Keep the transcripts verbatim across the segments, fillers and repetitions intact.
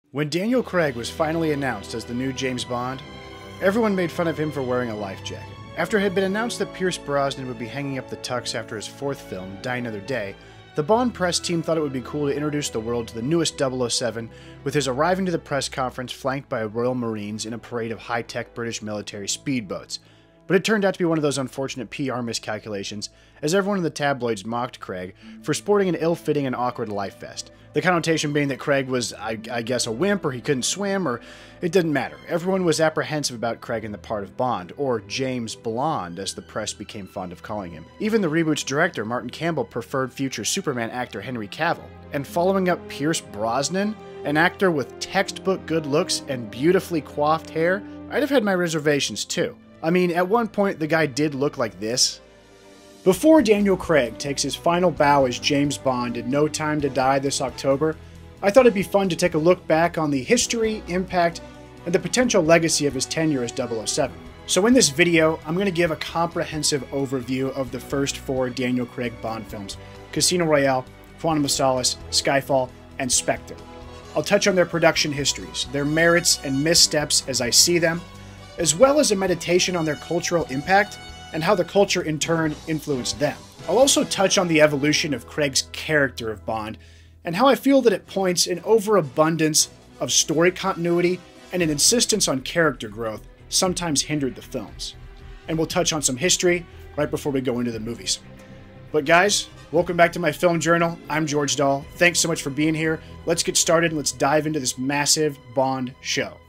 When Daniel Craig was finally announced as the new James Bond, everyone made fun of him for wearing a life jacket. After it had been announced that Pierce Brosnan would be hanging up the tux after his fourth film, Die Another Day, the Bond press team thought it would be cool to introduce the world to the newest double oh seven, with his arriving to the press conference flanked by Royal Marines in a parade of high-tech British military speedboats. But it turned out to be one of those unfortunate P R miscalculations, as everyone in the tabloids mocked Craig for sporting an ill-fitting and awkward life vest. The connotation being that Craig was, I, I guess, a wimp, or he couldn't swim, or it didn't matter. Everyone was apprehensive about Craig in the part of Bond, or James Blonde, as the press became fond of calling him. Even the reboot's director, Martin Campbell, preferred future Superman actor Henry Cavill. And following up Pierce Brosnan, an actor with textbook good looks and beautifully coiffed hair, I'd have had my reservations too. I mean, at one point, the guy did look like this. Before Daniel Craig takes his final bow as James Bond in No Time to Die this October, I thought it'd be fun to take a look back on the history, impact, and the potential legacy of his tenure as double oh seven. So in this video, I'm going to give a comprehensive overview of the first four Daniel Craig Bond films: Casino Royale, Quantum of Solace, Skyfall, and Spectre. I'll touch on their production histories, their merits and missteps as I see them, as well as a meditation on their cultural impact and how the culture in turn influenced them. I'll also touch on the evolution of Craig's character of Bond and how I feel that at points an overabundance of story continuity and an insistence on character growth sometimes hindered the films. And we'll touch on some history right before we go into the movies. But guys, welcome back to my film journal. I'm George Dahl. Thanks so much for being here. Let's get started and let's dive into this massive Bond show.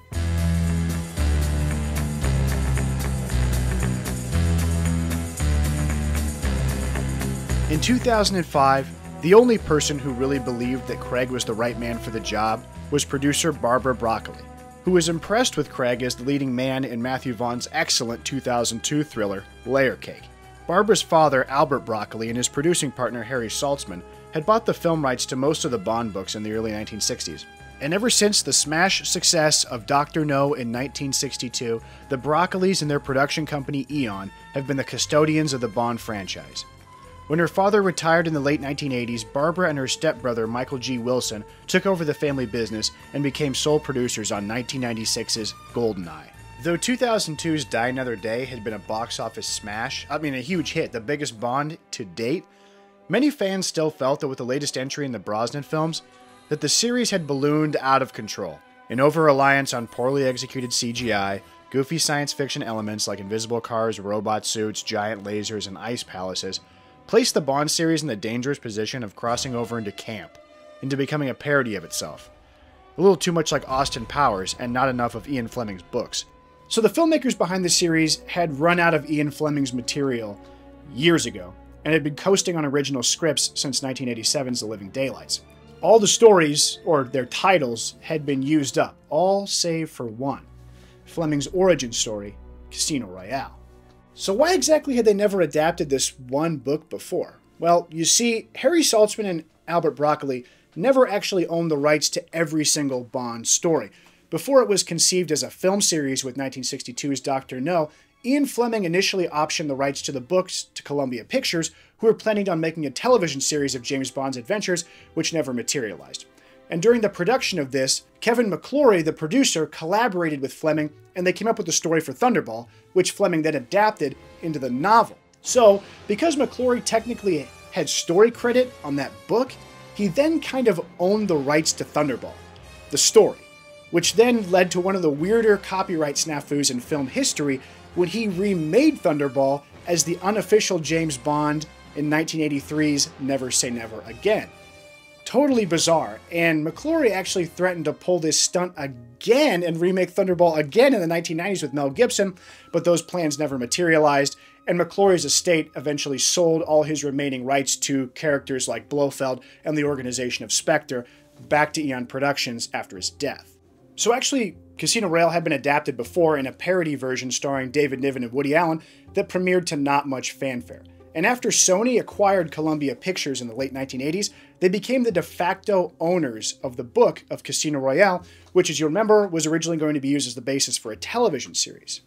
In two thousand five, the only person who really believed that Craig was the right man for the job was producer Barbara Broccoli, who was impressed with Craig as the leading man in Matthew Vaughn's excellent two thousand two thriller, Layer Cake. Barbara's father, Albert Broccoli, and his producing partner, Harry Saltzman, had bought the film rights to most of the Bond books in the early nineteen sixties. And ever since the smash success of Doctor No in nineteen sixty-two, the Broccolis and their production company Eon have been the custodians of the Bond franchise. When her father retired in the late nineteen eighties, Barbara and her stepbrother, Michael G. Wilson, took over the family business and became sole producers on nineteen ninety-six's GoldenEye. Though two thousand two's Die Another Day had been a box office smash, I mean a huge hit, the biggest Bond to date, many fans still felt that with the latest entry in the Brosnan films, that the series had ballooned out of control. An over-reliance on poorly executed C G I, goofy science fiction elements like invisible cars, robot suits, giant lasers, and ice palaces placed the Bond series in the dangerous position of crossing over into camp, into becoming a parody of itself. A little too much like Austin Powers, and not enough of Ian Fleming's books. So the filmmakers behind the series had run out of Ian Fleming's material years ago, and had been coasting on original scripts since nineteen eighty-seven's The Living Daylights. All the stories, or their titles, had been used up, all save for one: Fleming's origin story, Casino Royale. So why exactly had they never adapted this one book before? Well, you see, Harry Saltzman and Albert Broccoli never actually owned the rights to every single Bond story. Before it was conceived as a film series with nineteen sixty-two's Doctor No, Ian Fleming initially optioned the rights to the books to Columbia Pictures, who were planning on making a television series of James Bond's adventures, which never materialized. And during the production of this, Kevin McClory, the producer, collaborated with Fleming, and they came up with the story for Thunderball, which Fleming then adapted into the novel. So, because McClory technically had story credit on that book, he then kind of owned the rights to Thunderball, the story, which then led to one of the weirder copyright snafus in film history when he remade Thunderball as the unofficial James Bond in nineteen eighty-three's Never Say Never Again. Totally bizarre, and McClory actually threatened to pull this stunt again and remake Thunderball again in the nineteen nineties with Mel Gibson, but those plans never materialized, and McClory's estate eventually sold all his remaining rights to characters like Blofeld and the organization of Spectre back to Eon Productions after his death. So actually, Casino Royale had been adapted before in a parody version starring David Niven and Woody Allen that premiered to not much fanfare. And after Sony acquired Columbia Pictures in the late nineteen eighties, they became the de facto owners of the book of Casino Royale, which, as you remember, was originally going to be used as the basis for a television series.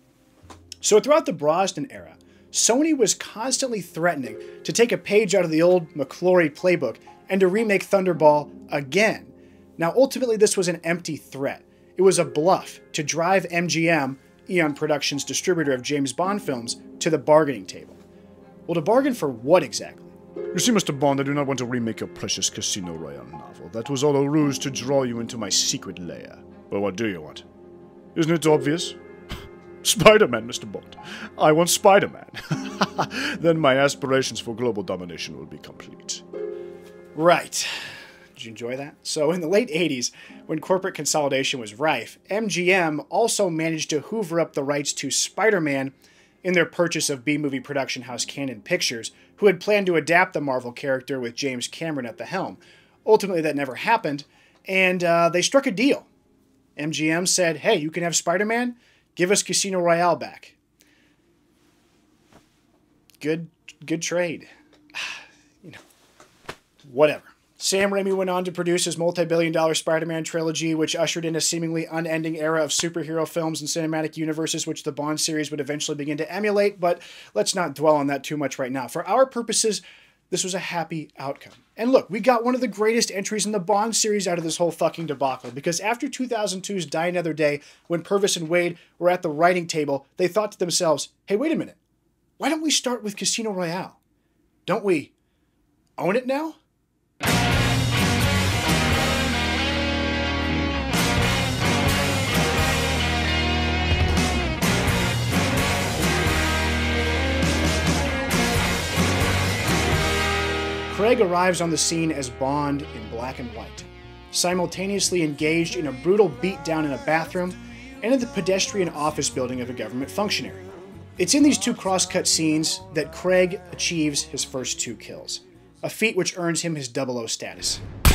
So throughout the Brosnan era, Sony was constantly threatening to take a page out of the old McClory playbook and to remake Thunderball again. Now, ultimately, this was an empty threat. It was a bluff to drive M G M, Eon Productions' distributor of James Bond films, to the bargaining table. Well, to bargain for what exactly? You see, Mister Bond, I do not want to remake your precious Casino Royale novel. That was all a ruse to draw you into my secret lair. Well, what do you want? Isn't it obvious? Spider-Man, Mister Bond. I want Spider-Man. Then my aspirations for global domination will be complete. Right. Did you enjoy that? So in the late eighties, when corporate consolidation was rife, M G M also managed to hoover up the rights to Spider-Man in their purchase of B-movie production house Canon Pictures, who had planned to adapt the Marvel character with James Cameron at the helm. Ultimately, that never happened, and uh, they struck a deal. M G M said, hey, you can have Spider-Man, give us Casino Royale back. Good, good trade. You know, whatever. Sam Raimi went on to produce his multi-billion dollar Spider-Man trilogy, which ushered in a seemingly unending era of superhero films and cinematic universes, which the Bond series would eventually begin to emulate, but let's not dwell on that too much right now. For our purposes, this was a happy outcome. And look, we got one of the greatest entries in the Bond series out of this whole fucking debacle, because after two thousand two's Die Another Day, when Purvis and Wade were at the writing table, they thought to themselves, hey, wait a minute, why don't we start with Casino Royale? Don't we own it now? Craig arrives on the scene as Bond in black and white, simultaneously engaged in a brutal beatdown in a bathroom and in the pedestrian office building of a government functionary. It's in these two cross-cut scenes that Craig achieves his first two kills, a feat which earns him his double O status.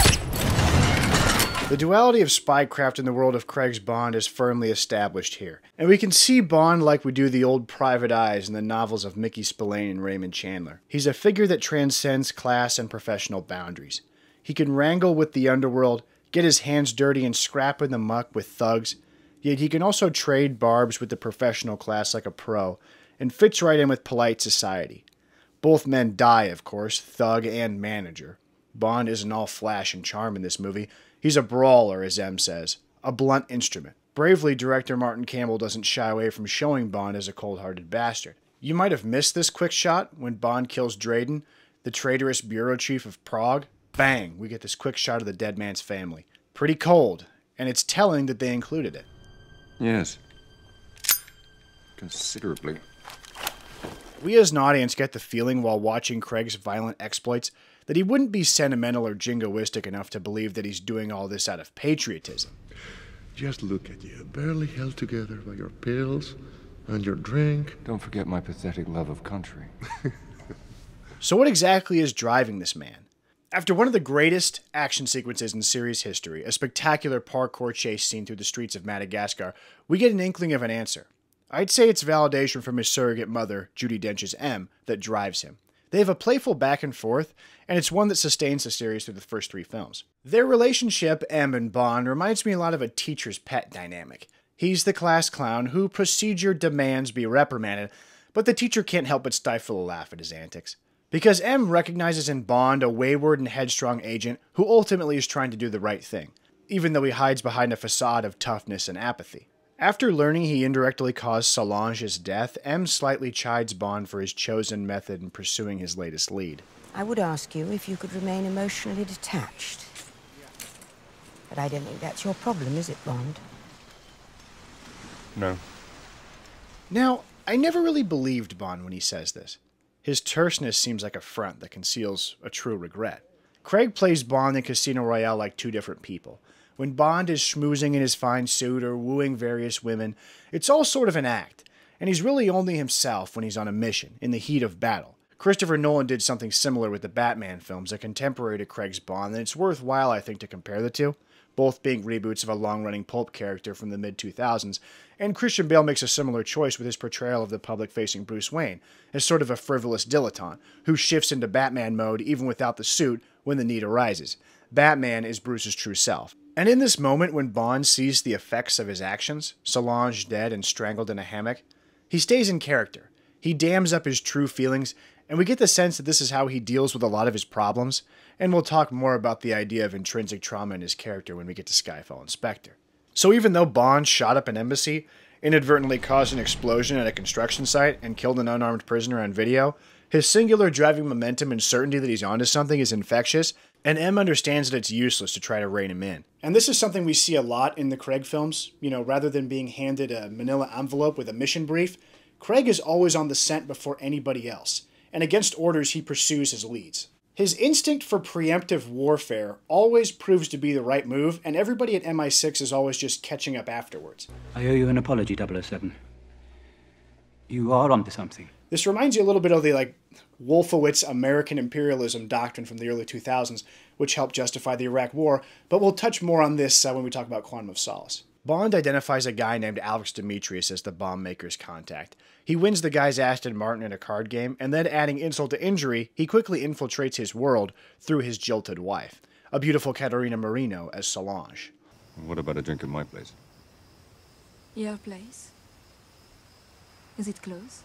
The duality of spycraft in the world of Craig's Bond is firmly established here, and we can see Bond like we do the old Private Eyes in the novels of Mickey Spillane and Raymond Chandler. He's a figure that transcends class and professional boundaries. He can wrangle with the underworld, get his hands dirty and scrap in the muck with thugs, yet he can also trade barbs with the professional class like a pro, and fits right in with polite society. Both men die, of course, thug and manager. Bond isn't all flash and charm in this movie. He's a brawler, as M says, a blunt instrument. Bravely, director Martin Campbell doesn't shy away from showing Bond as a cold-hearted bastard. You might have missed this quick shot when Bond kills Drayden, the traitorous bureau chief of Prague. Bang, we get this quick shot of the dead man's family. Pretty cold, and it's telling that they included it. Yes. Considerably. We as an audience get the feeling while watching Craig's violent exploits that he wouldn't be sentimental or jingoistic enough to believe that he's doing all this out of patriotism. Just look at you, barely held together by your pills and your drink. Don't forget my pathetic love of country. So what exactly is driving this man? After one of the greatest action sequences in series history, a spectacular parkour chase scene through the streets of Madagascar, we get an inkling of an answer. I'd say it's validation from his surrogate mother, Judi Dench's M, that drives him. They have a playful back and forth, and it's one that sustains the series through the first three films. Their relationship, M and Bond, reminds me a lot of a teacher's pet dynamic. He's the class clown who procedure demands be reprimanded, but the teacher can't help but stifle a laugh at his antics. Because M recognizes in Bond a wayward and headstrong agent who ultimately is trying to do the right thing, even though he hides behind a facade of toughness and apathy. After learning he indirectly caused Solange's death, M slightly chides Bond for his chosen method in pursuing his latest lead. I would ask you if you could remain emotionally detached. But I don't think that's your problem, is it, Bond? No. Now, I never really believed Bond when he says this. His terseness seems like a front that conceals a true regret. Craig plays Bond in Casino Royale like two different people. When Bond is schmoozing in his fine suit or wooing various women, it's all sort of an act, and he's really only himself when he's on a mission, in the heat of battle. Christopher Nolan did something similar with the Batman films, a contemporary to Craig's Bond, and it's worthwhile, I think, to compare the two, both being reboots of a long-running pulp character from the mid two thousands, and Christian Bale makes a similar choice with his portrayal of the public-facing Bruce Wayne, as sort of a frivolous dilettante, who shifts into Batman mode even without the suit when the need arises. Batman is Bruce's true self. And in this moment when Bond sees the effects of his actions, Solange dead and strangled in a hammock, he stays in character. He dams up his true feelings And we get the sense that this is how he deals with a lot of his problems, and we'll talk more about the idea of intrinsic trauma in his character when we get to Skyfall and Spectre. So even though Bond shot up an embassy, inadvertently caused an explosion at a construction site, and killed an unarmed prisoner on video, his singular driving momentum and certainty that he's onto something is infectious, and M understands that it's useless to try to rein him in. And this is something we see a lot in the Craig films. You know, rather than being handed a manila envelope with a mission brief, Craig is always on the scent before anybody else, and against orders he pursues his leads. His instinct for preemptive warfare always proves to be the right move, and everybody at M I six is always just catching up afterwards. I owe you an apology, double oh seven. You are onto something. This reminds you a little bit of the, like, Wolfowitz American imperialism doctrine from the early two thousands, which helped justify the Iraq War, but we'll touch more on this uh, when we talk about Quantum of Solace. Bond identifies a guy named Alex Demetrius as the bomb maker's contact. He wins the guy's Aston Martin in a card game, and then adding insult to injury, he quickly infiltrates his world through his jilted wife, a beautiful Caterina Marino as Solange. What about a drink at my place? Your place? Is it close?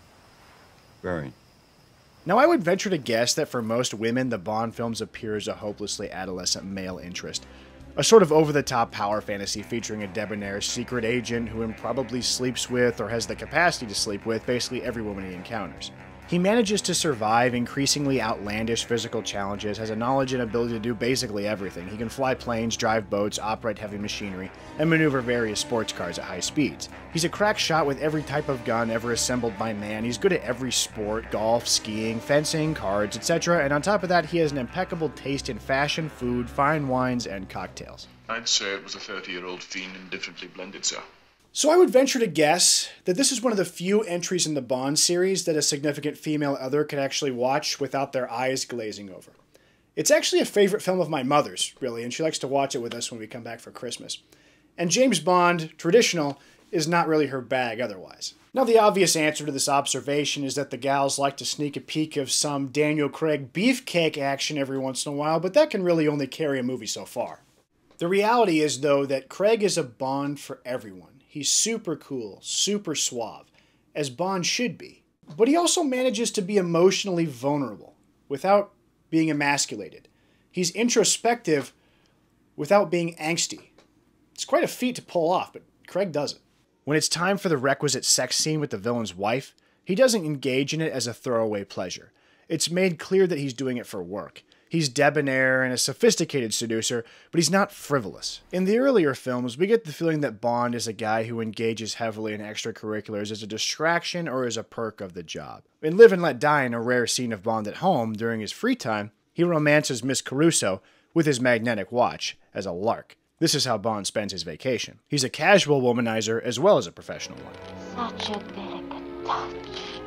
Very. Now, I would venture to guess that for most women, the Bond films appear as a hopelessly adolescent male interest. A sort of over-the-top power fantasy featuring a debonair secret agent who improbably sleeps with or has the capacity to sleep with basically every woman he encounters. He manages to survive increasingly outlandish physical challenges, has a knowledge and ability to do basically everything. He can fly planes, drive boats, operate heavy machinery, and maneuver various sports cars at high speeds. He's a crack shot with every type of gun ever assembled by man. He's good at every sport, golf, skiing, fencing, cards, et cetera. And on top of that, he has an impeccable taste in fashion, food, fine wines, and cocktails. I'd say it was a thirty-year-old fiend indifferently blended, sir. So I would venture to guess that this is one of the few entries in the Bond series that a significant female other could actually watch without their eyes glazing over. It's actually a favorite film of my mother's, really, and she likes to watch it with us when we come back for Christmas. And James Bond, traditional, is not really her bag otherwise. Now, the obvious answer to this observation is that the gals like to sneak a peek of some Daniel Craig beefcake action every once in a while, but that can really only carry a movie so far. The reality is, though, that Craig is a Bond for everyone. He's super cool, super suave, as Bond should be. But he also manages to be emotionally vulnerable, without being emasculated. He's introspective without being angsty. It's quite a feat to pull off, but Craig does it. When it's time for the requisite sex scene with the villain's wife, he doesn't engage in it as a throwaway pleasure. It's made clear that he's doing it for work. He's debonair and a sophisticated seducer, but he's not frivolous. In the earlier films, we get the feeling that Bond is a guy who engages heavily in extracurriculars as a distraction or as a perk of the job. In Live and Let Die, in a rare scene of Bond at home during his free time, he romances Miss Caruso with his magnetic watch as a lark. This is how Bond spends his vacation. He's a casual womanizer as well as a professional one. Such a delicate touch.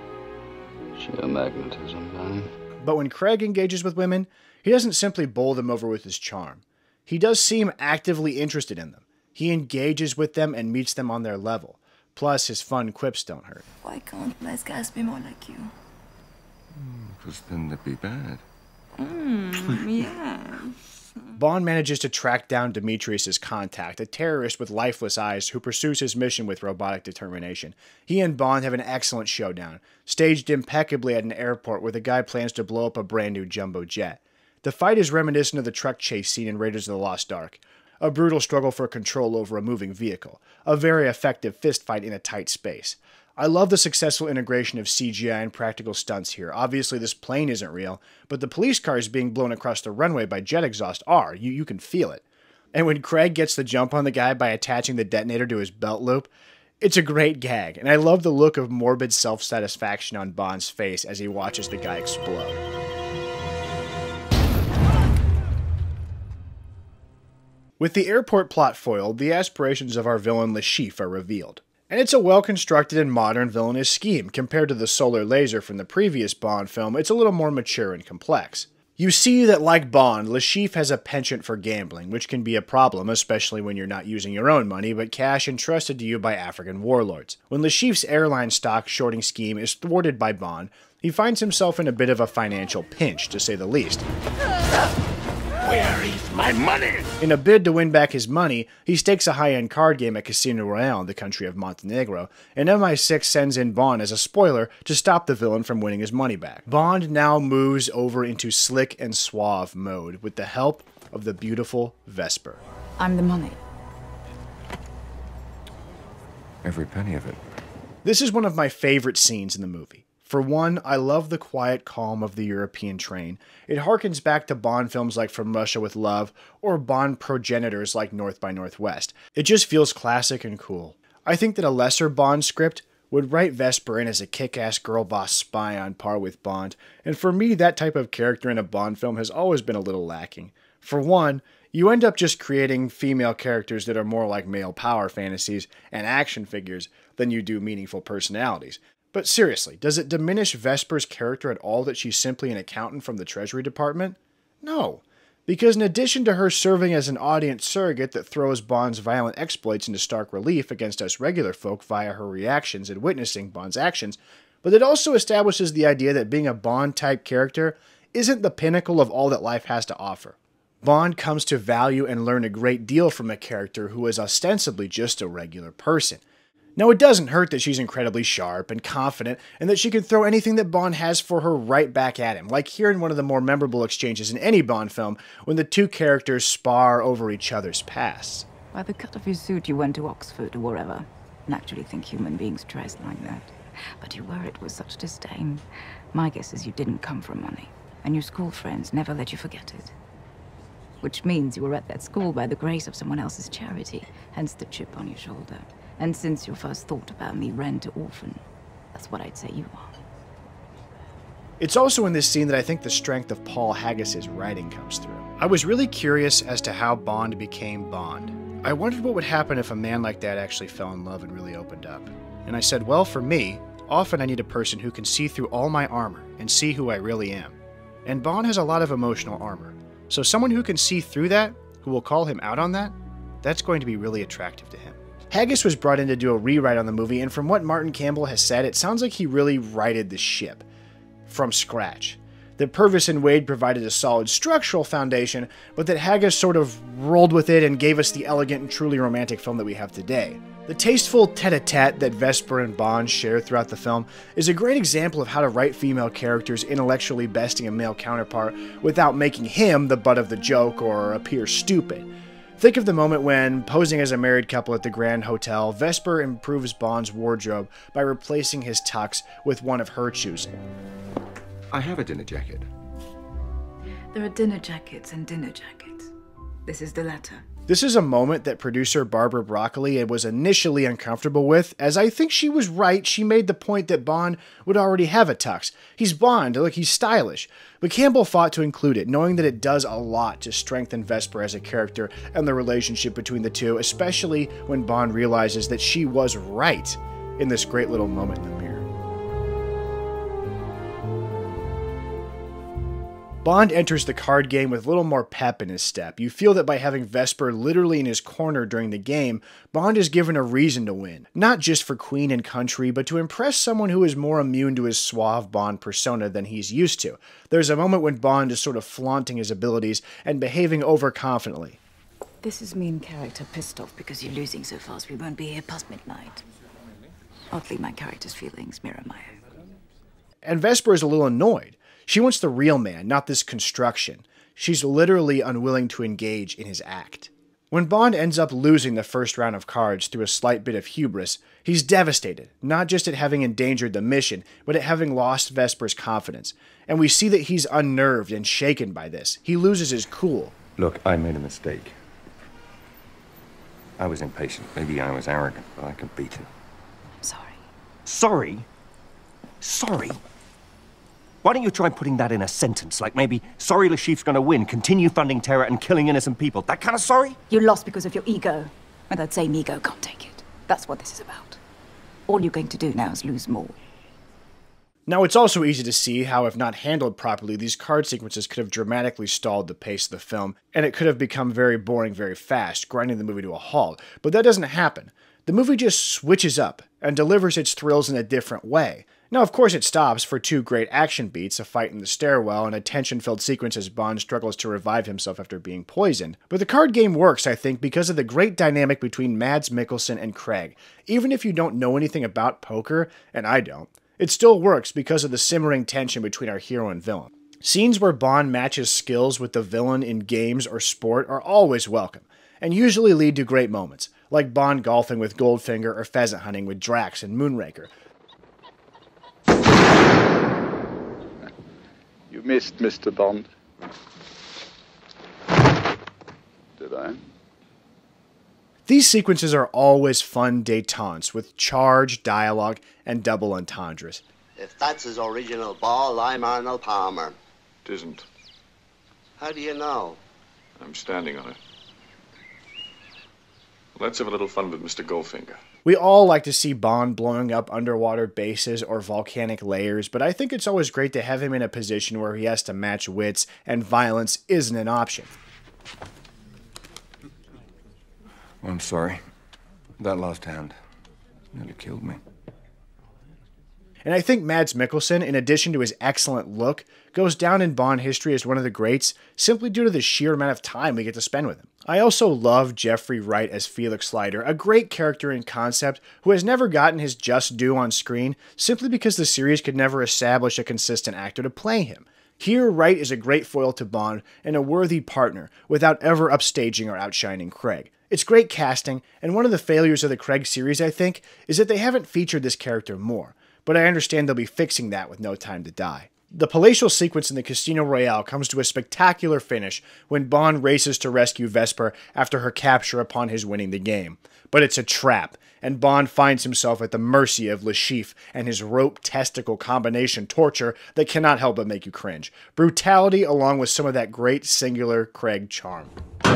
Sheer magnetism, darling. But when Craig engages with women, he doesn't simply bowl them over with his charm. He does seem actively interested in them. He engages with them and meets them on their level. Plus, his fun quips don't hurt. Why can't nice guys be more like you? Because then they'd be bad. Mmm, yes. Bond manages to track down Demetrius' contact, a terrorist with lifeless eyes who pursues his mission with robotic determination. He and Bond have an excellent showdown, staged impeccably at an airport where the guy plans to blow up a brand new jumbo jet. The fight is reminiscent of the truck chase scene in Raiders of the Lost Ark, a brutal struggle for control over a moving vehicle, a very effective fistfight in a tight space. I love the successful integration of C G I and practical stunts here. Obviously, this plane isn't real, but the police cars being blown across the runway by jet exhaust are. You, you can feel it. And when Craig gets the jump on the guy by attaching the detonator to his belt loop, it's a great gag, and I love the look of morbid self-satisfaction on Bond's face as he watches the guy explode. With the airport plot foiled, the aspirations of our villain Le Chiffre are revealed. And it's a well-constructed and modern villainous scheme. Compared to the solar laser from the previous Bond film, it's a little more mature and complex. You see that, like Bond, Le Chiffre has a penchant for gambling, which can be a problem, especially when you're not using your own money, but cash entrusted to you by African warlords. When Le Chiffre's airline stock shorting scheme is thwarted by Bond, he finds himself in a bit of a financial pinch, to say the least. Where is my money? In a bid to win back his money, he stakes a high-end card game at Casino Royale in the country of Montenegro, and M I six sends in Bond as a spoiler to stop the villain from winning his money back. Bond now moves over into slick and suave mode with the help of the beautiful Vesper. I'm the money. Every penny of it. This is one of my favorite scenes in the movie. For one, I love the quiet calm of the European train. It harkens back to Bond films like From Russia with Love, or Bond progenitors like North by Northwest. It just feels classic and cool. I think that a lesser Bond script would write Vesper in as a kick-ass girl boss spy on par with Bond, and for me that type of character in a Bond film has always been a little lacking. For one, you end up just creating female characters that are more like male power fantasies and action figures than you do meaningful personalities. But seriously, does it diminish Vesper's character at all that she's simply an accountant from the Treasury Department? No, because in addition to her serving as an audience surrogate that throws Bond's violent exploits into stark relief against us regular folk via her reactions and witnessing Bond's actions, but it also establishes the idea that being a Bond-type character isn't the pinnacle of all that life has to offer. Bond comes to value and learn a great deal from a character who is ostensibly just a regular person. Now, it doesn't hurt that she's incredibly sharp and confident, and that she can throw anything that Bond has for her right back at him, like here in one of the more memorable exchanges in any Bond film, when the two characters spar over each other's pasts. By the cut of your suit, you went to Oxford or wherever, and actually think human beings dress like that. But you wear it with such disdain. My guess is you didn't come from money, and your school friends never let you forget it. Which means you were at that school by the grace of someone else's charity, hence the chip on your shoulder. And since your first thought about me ran to orphan, that's what I'd say you are. It's also in this scene that I think the strength of Paul Haggis's writing comes through. I was really curious as to how Bond became Bond. I wondered what would happen if a man like that actually fell in love and really opened up. And I said, well, for me, often I need a person who can see through all my armor and see who I really am. And Bond has a lot of emotional armor. So someone who can see through that, who will call him out on that, that's going to be really attractive to him. Haggis was brought in to do a rewrite on the movie, and from what Martin Campbell has said, it sounds like he really righted the ship from scratch. That Purvis and Wade provided a solid structural foundation, but that Haggis sort of rolled with it and gave us the elegant and truly romantic film that we have today. The tasteful tete-a-tete that Vesper and Bond share throughout the film is a great example of how to write female characters intellectually besting a male counterpart without making him the butt of the joke or appear stupid. Think of the moment when, posing as a married couple at the Grand Hotel, Vesper improves Bond's wardrobe by replacing his tux with one of her choosing. I have a dinner jacket. There are dinner jackets and dinner jackets. This is the latter. This is a moment that producer Barbara Broccoli was initially uncomfortable with, as I think she was right. She made the point that Bond would already have a tux. He's Bond, like he's stylish. But Campbell fought to include it, knowing that it does a lot to strengthen Vesper as a character and the relationship between the two, especially when Bond realizes that she was right in this great little moment in the mirror. Bond enters the card game with a little more pep in his step. You feel that by having Vesper literally in his corner during the game, Bond is given a reason to win. Not just for Queen and country, but to impress someone who is more immune to his suave Bond persona than he's used to. There's a moment when Bond is sort of flaunting his abilities and behaving overconfidently. This is me in character, pissed off because you're losing so fast we won't be here past midnight. Oddly, my character's feelings mirror my own. And Vesper is a little annoyed. She wants the real man, not this construction. She's literally unwilling to engage in his act. When Bond ends up losing the first round of cards through a slight bit of hubris, he's devastated, not just at having endangered the mission, but at having lost Vesper's confidence. And we see that he's unnerved and shaken by this. He loses his cool. Look, I made a mistake. I was impatient. Maybe I was arrogant, but I could beat him. I'm sorry. Sorry? Sorry? Why don't you try putting that in a sentence, like maybe, sorry Le Chiffre's gonna win, continue funding terror and killing innocent people. That kind of sorry? You lost because of your ego, and that same ego can't take it. That's what this is about. All you're going to do now is lose more. Now, it's also easy to see how, if not handled properly, these card sequences could have dramatically stalled the pace of the film, and it could have become very boring very fast, grinding the movie to a halt. But that doesn't happen. The movie just switches up and delivers its thrills in a different way. Now, of course, it stops for two great action beats, a fight in the stairwell, and a tension-filled sequence as Bond struggles to revive himself after being poisoned. But the card game works, I think, because of the great dynamic between Mads Mikkelsen and Craig. Even if you don't know anything about poker, and I don't, it still works because of the simmering tension between our hero and villain. Scenes where Bond matches skills with the villain in games or sport are always welcome, and usually lead to great moments, like Bond golfing with Goldfinger or pheasant hunting with Drax and Moonraker. You missed, Mister Bond. Did I? These sequences are always fun détentes with charged dialogue and double entendres. If that's his original ball, I'm Arnold Palmer. It isn't. How do you know? I'm standing on it. Let's have a little fun with Mister Goldfinger. We all like to see Bond blowing up underwater bases or volcanic layers, but I think it's always great to have him in a position where he has to match wits and violence isn't an option. I'm sorry. That last hand nearly killed me. And I think Mads Mikkelsen, in addition to his excellent look, goes down in Bond history as one of the greats simply due to the sheer amount of time we get to spend with him. I also love Jeffrey Wright as Felix Leiter, a great character in concept who has never gotten his just due on screen simply because the series could never establish a consistent actor to play him. Here, Wright is a great foil to Bond and a worthy partner without ever upstaging or outshining Craig. It's great casting, and one of the failures of the Craig series, I think, is that they haven't featured this character more, but I understand they'll be fixing that with No Time to Die. The palatial sequence in the Casino Royale comes to a spectacular finish when Bond races to rescue Vesper after her capture upon his winning the game. But it's a trap, and Bond finds himself at the mercy of Le Chiffre and his rope-testicle combination torture that cannot help but make you cringe. Brutality along with some of that great singular Craig charm.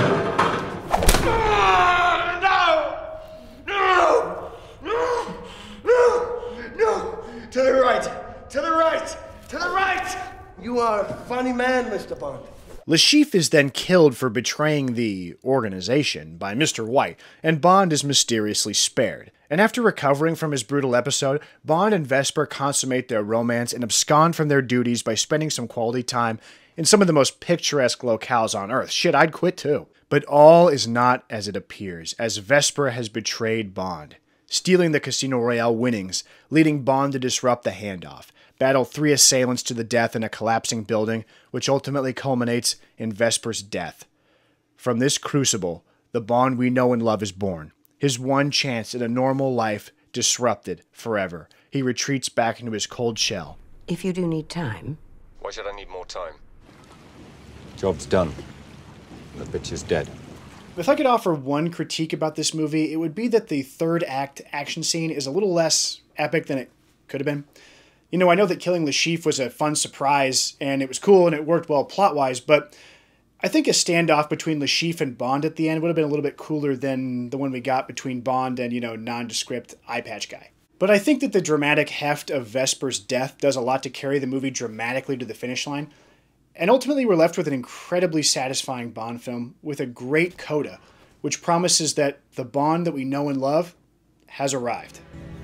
To the right! To the right! To the right! You are a funny man, Mister Bond. Le Chiffre is then killed for betraying the organization by Mister White, and Bond is mysteriously spared. And after recovering from his brutal episode, Bond and Vesper consummate their romance and abscond from their duties by spending some quality time in some of the most picturesque locales on Earth. Shit, I'd quit too. But all is not as it appears, as Vesper has betrayed Bond, stealing the Casino Royale winnings, leading Bond to disrupt the handoff, battle three assailants to the death in a collapsing building, which ultimately culminates in Vesper's death. From this crucible, the Bond we know and love is born. His one chance at a normal life disrupted forever. He retreats back into his cold shell. If you do need time. Why should I need more time? Job's done. The bitch is dead. If I could offer one critique about this movie, it would be that the third act action scene is a little less epic than it could have been. You know, I know that killing Le Chiffre was a fun surprise, and it was cool, and it worked well plot-wise, but I think a standoff between Le Chiffre and Bond at the end would have been a little bit cooler than the one we got between Bond and, you know, nondescript eye patch guy. But I think that the dramatic heft of Vesper's death does a lot to carry the movie dramatically to the finish line. And ultimately, we're left with an incredibly satisfying Bond film with a great coda, which promises that the Bond that we know and love has arrived.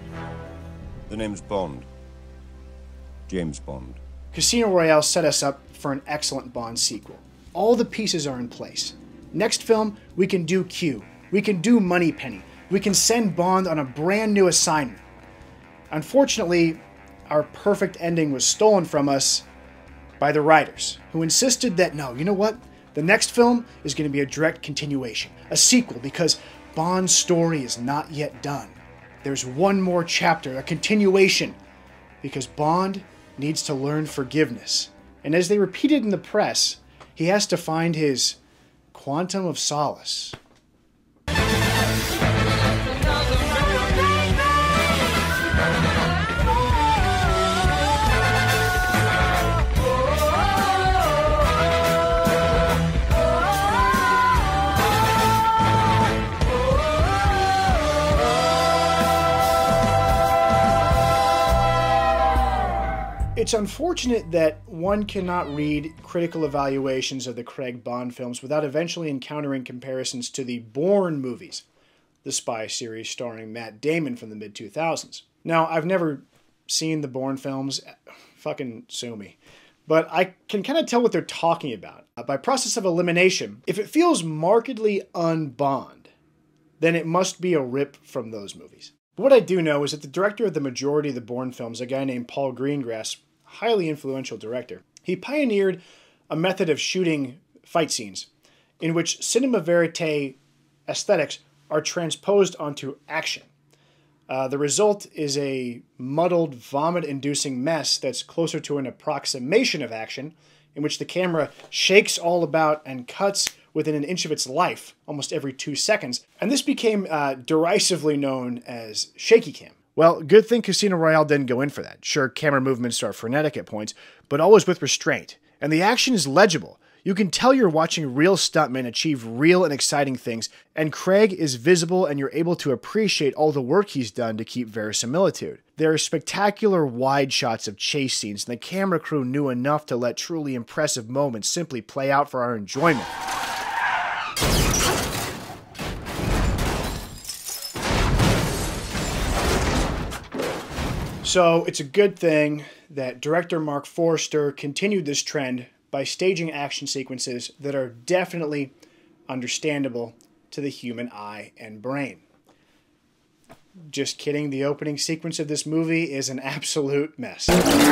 The name's Bond. James Bond. Casino Royale set us up for an excellent Bond sequel. All the pieces are in place. Next film, we can do Q. We can do Moneypenny. We can send Bond on a brand new assignment. Unfortunately, our perfect ending was stolen from us by the writers, who insisted that, no, you know what? The next film is going to be a direct continuation, a sequel, because Bond's story is not yet done. There's one more chapter, a continuation, because Bond needs to learn forgiveness. And as they repeated in the press, he has to find his quantum of solace. it's unfortunate that one cannot read critical evaluations of the Craig Bond films without eventually encountering comparisons to the Bourne movies, the spy series starring Matt Damon from the mid two thousands. Now, I've never seen the Bourne films, fucking sue me, but I can kind of tell what they're talking about. By process of elimination, if it feels markedly un-Bond, then it must be a rip from those movies. But what I do know is that the director of the majority of the Bourne films, a guy named Paul Greengrass, highly influential director, he pioneered a method of shooting fight scenes in which cinema verite aesthetics are transposed onto action. Uh, the result is a muddled, vomit-inducing mess that's closer to an approximation of action, in which the camera shakes all about and cuts within an inch of its life almost every two seconds, and this became uh, derisively known as shaky cam. Well, good thing Casino Royale didn't go in for that. Sure, camera movements are frenetic at points, but always with restraint, and the action is legible. You can tell you're watching real stuntmen achieve real and exciting things, and Craig is visible and you're able to appreciate all the work he's done to keep verisimilitude. There are spectacular wide shots of chase scenes, and the camera crew knew enough to let truly impressive moments simply play out for our enjoyment. So it's a good thing that director Mark Forster continued this trend by staging action sequences that are definitely understandable to the human eye and brain. Just kidding, the opening sequence of this movie is an absolute mess.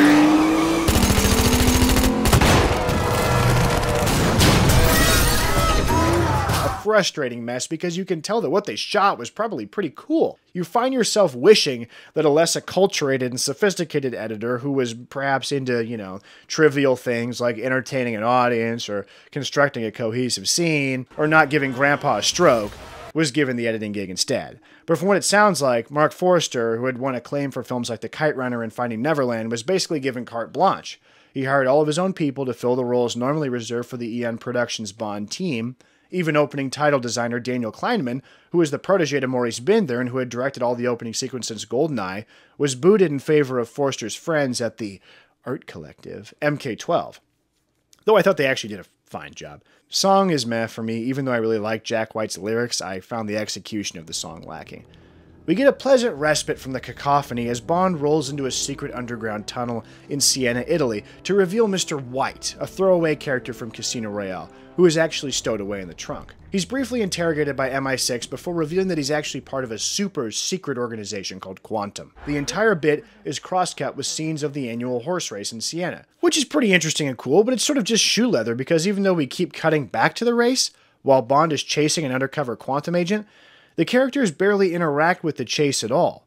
Frustrating mess because you can tell that what they shot was probably pretty cool. You find yourself wishing that a less acculturated and sophisticated editor who was perhaps into, you know, trivial things like entertaining an audience or constructing a cohesive scene or not giving Grandpa a stroke was given the editing gig instead. But from what it sounds like, Mark Forster, who had won acclaim for films like The Kite Runner and Finding Neverland, was basically given carte blanche. He hired all of his own people to fill the roles normally reserved for the E N Productions Bond team. Even opening title designer Daniel Kleinman, who was the protege to Maurice Binder and who had directed all the opening sequences GoldenEye, was booted in favor of Forster's friends at the art collective M K twelve. Though I thought they actually did a fine job. Song is meh for me. Even though I really like Jack White's lyrics, I found the execution of the song lacking. We get a pleasant respite from the cacophony as Bond rolls into a secret underground tunnel in Siena, Italy, to reveal Mister White, a throwaway character from Casino Royale, who is actually stowed away in the trunk. He's briefly interrogated by M I six before revealing that he's actually part of a super secret organization called Quantum. The entire bit is cross-cut with scenes of the annual horse race in Siena, which is pretty interesting and cool, but it's sort of just shoe leather because even though we keep cutting back to the race, while Bond is chasing an undercover Quantum agent, the characters barely interact with the chase at all.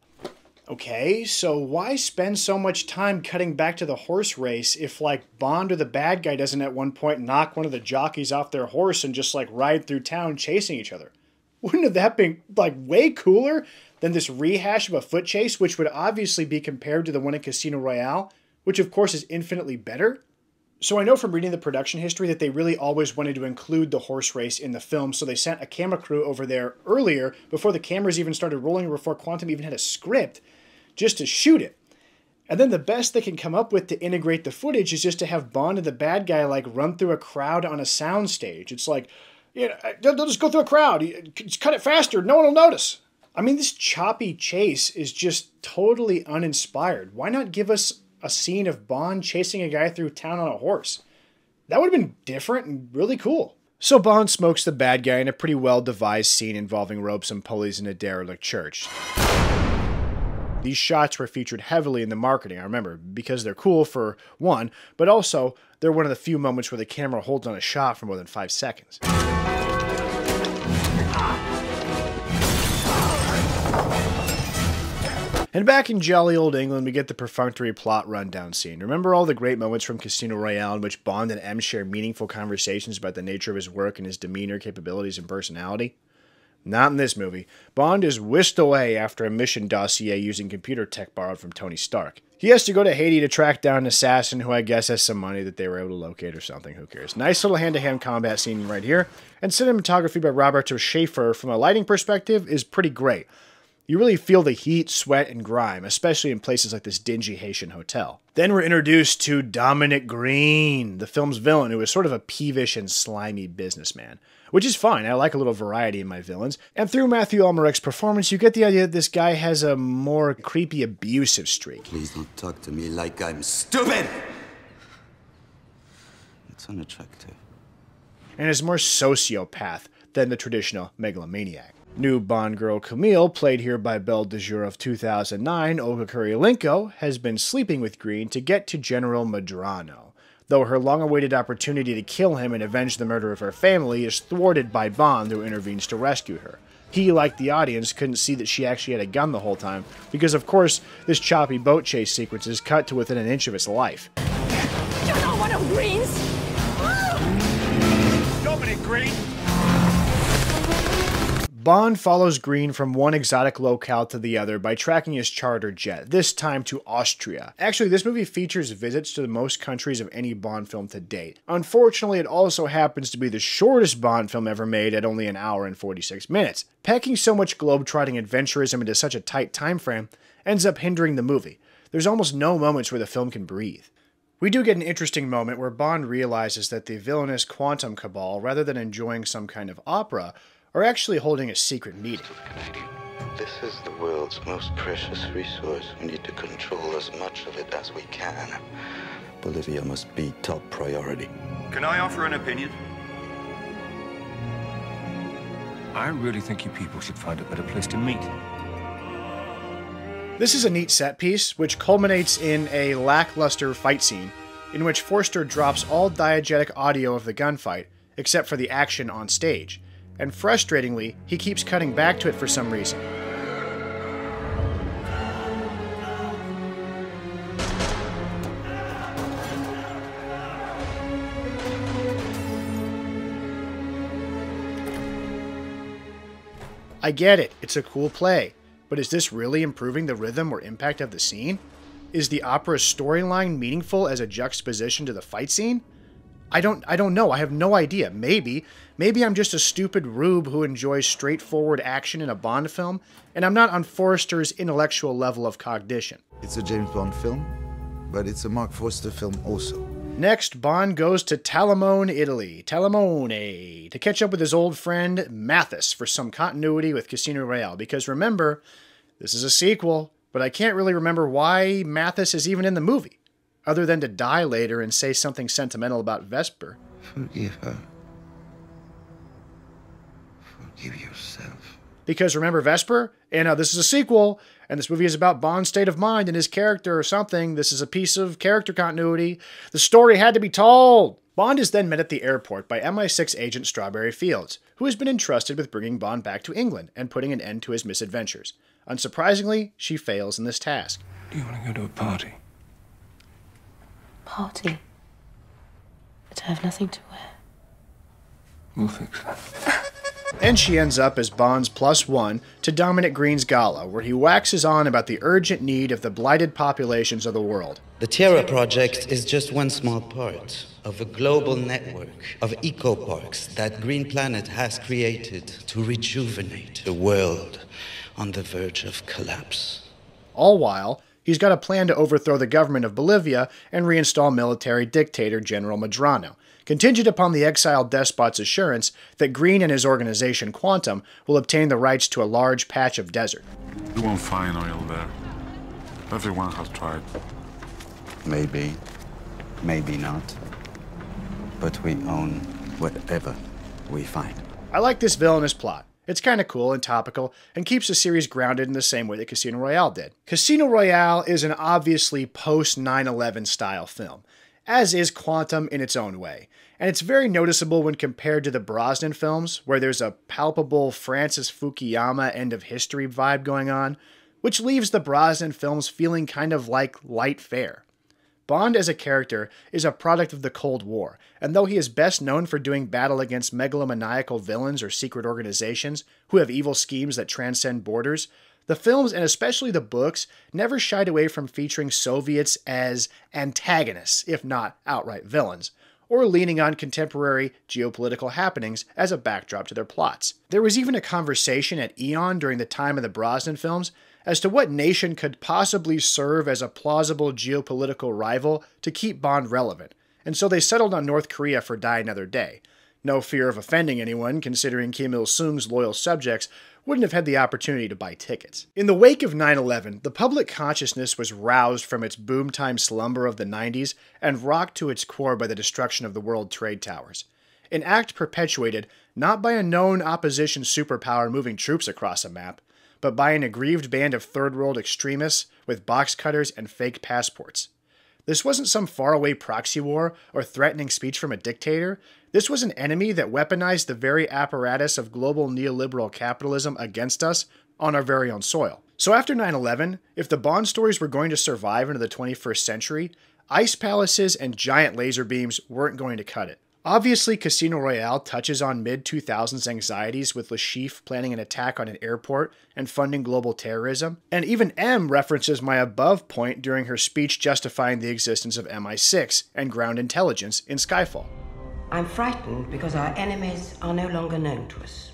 Okay, so why spend so much time cutting back to the horse race if, like, Bond or the bad guy doesn't at one point knock one of the jockeys off their horse and just, like, ride through town chasing each other? Wouldn't that be, like, way cooler than this rehash of a foot chase, which would obviously be compared to the one in Casino Royale, which, of course, is infinitely better? So I know from reading the production history that they really always wanted to include the horse race in the film, so they sent a camera crew over there earlier, before the cameras even started rolling, or before Quantum even had a script, just to shoot it. And then the best they can come up with to integrate the footage is just to have Bond and the bad guy, like, run through a crowd on a soundstage. It's like, you know, they'll just go through a crowd. Just cut it faster. No one will notice. I mean, this choppy chase is just totally uninspired. Why not give us a scene of Bond chasing a guy through town on a horse? That would have been different and really cool. So Bond smokes the bad guy in a pretty well-devised scene involving ropes and pulleys in a derelict church. These shots were featured heavily in the marketing, I remember, because they're cool for one, but also they're one of the few moments where the camera holds on a shot for more than five seconds. And back in jolly old England, we get the perfunctory plot rundown scene. Remember all the great moments from Casino Royale in which Bond and M share meaningful conversations about the nature of his work and his demeanor, capabilities, and personality? Not in this movie. Bond is whisked away after a mission dossier using computer tech borrowed from Tony Stark. He has to go to Haiti to track down an assassin who I guess has some money that they were able to locate or something, who cares. Nice little hand-to-hand combat scene right here, and cinematography by Roberto Schaefer from a lighting perspective is pretty great. You really feel the heat, sweat, and grime, especially in places like this dingy Haitian hotel. Then we're introduced to Dominic Green, the film's villain, who is sort of a peevish and slimy businessman. Which is fine, I like a little variety in my villains. And through Matthew Almarek's performance, you get the idea that this guy has a more creepy, abusive streak. Please don't talk to me like I'm stupid! It's unattractive. And is more sociopath than the traditional megalomaniac. New Bond girl Camille, played here by Belle de Jour of two thousand nine, Olga Kurylenko, has been sleeping with Green to get to General Medrano, though her long-awaited opportunity to kill him and avenge the murder of her family is thwarted by Bond, who intervenes to rescue her. He, like the audience, couldn't see that she actually had a gun the whole time, because of course, this choppy boat chase sequence is cut to within an inch of its life. You're not one of Green's! Dominic Green! Bond follows Green from one exotic locale to the other by tracking his charter jet, this time to Austria. Actually, this movie features visits to the most countries of any Bond film to date. Unfortunately, it also happens to be the shortest Bond film ever made at only an hour and forty-six minutes. Packing so much globe-trotting adventurism into such a tight time frame ends up hindering the movie. There's almost no moments where the film can breathe. We do get an interesting moment where Bond realizes that the villainous quantum cabal, rather than enjoying some kind of opera, are actually holding a secret meeting. This is the world's most precious resource. We need to control as much of it as we can. Bolivia must be top priority. Can I offer an opinion? I really think you people should find a better place to meet. This is a neat set piece, which culminates in a lackluster fight scene, in which Forster drops all diegetic audio of the gunfight, except for the action on stage. And frustratingly, he keeps cutting back to it for some reason. I get it, it's a cool play, but is this really improving the rhythm or impact of the scene? Is the opera's storyline meaningful as a juxtaposition to the fight scene? I don't I don't know. I have no idea. Maybe. Maybe I'm just a stupid rube who enjoys straightforward action in a Bond film, and I'm not on Forster's intellectual level of cognition. It's a James Bond film, but it's a Mark Forster film also. Next, Bond goes to Talamone, Italy, Talamone, to catch up with his old friend Mathis for some continuity with Casino Royale, because remember, this is a sequel, but I can't really remember why Mathis is even in the movie, other than to die later and say something sentimental about Vesper. Forgive her. Forgive yourself. Because remember Vesper? And uh, this is a sequel, and this movie is about Bond's state of mind and his character or something. This is a piece of character continuity. The story had to be told! Bond is then met at the airport by M I six agent Strawberry Fields, who has been entrusted with bringing Bond back to England and putting an end to his misadventures. Unsurprisingly, she fails in this task. Do you want to go to a party? Party? But I have nothing to wear. We'll fix that. And she ends up as Bond's plus one to Dominic Green's gala, where he waxes on about the urgent need of the blighted populations of the world. The Terra Project is just one small part of a global network of eco-parks that Green Planet has created to rejuvenate the world on the verge of collapse. All while, he's got a plan to overthrow the government of Bolivia and reinstall military dictator General Medrano, contingent upon the exiled despot's assurance that Green and his organization Quantum will obtain the rights to a large patch of desert. You won't find oil there. Everyone has tried. Maybe, maybe not. But we own whatever we find. I like this villainous plot. It's kind of cool and topical, and keeps the series grounded in the same way that Casino Royale did. Casino Royale is an obviously post nine eleven style film, as is Quantum in its own way. And it's very noticeable when compared to the Brosnan films, where there's a palpable Francis Fukuyama end of history vibe going on, which leaves the Brosnan films feeling kind of like light fare. Bond as a character is a product of the Cold War, and though he is best known for doing battle against megalomaniacal villains or secret organizations who have evil schemes that transcend borders, the films, and especially the books, never shied away from featuring Soviets as antagonists, if not outright villains, or leaning on contemporary geopolitical happenings as a backdrop to their plots. There was even a conversation at Eon during the time of the Brosnan films as to what nation could possibly serve as a plausible geopolitical rival to keep Bond relevant, and so they settled on North Korea for Die Another Day. No fear of offending anyone, considering Kim Il-sung's loyal subjects wouldn't have had the opportunity to buy tickets. In the wake of nine eleven, the public consciousness was roused from its boom-time slumber of the nineties and rocked to its core by the destruction of the World Trade Towers. An act perpetuated not by a known opposition superpower moving troops across a map, but by an aggrieved band of third-world extremists with box cutters and fake passports. This wasn't some faraway proxy war or threatening speech from a dictator. This was an enemy that weaponized the very apparatus of global neoliberal capitalism against us on our very own soil. So after nine eleven, if the Bond stories were going to survive into the twenty-first century, ice palaces and giant laser beams weren't going to cut it. Obviously, Casino Royale touches on mid two thousands anxieties with Le Chiffre planning an attack on an airport and funding global terrorism, and even M references my above point during her speech justifying the existence of M I six and ground intelligence in Skyfall. I'm frightened because our enemies are no longer known to us.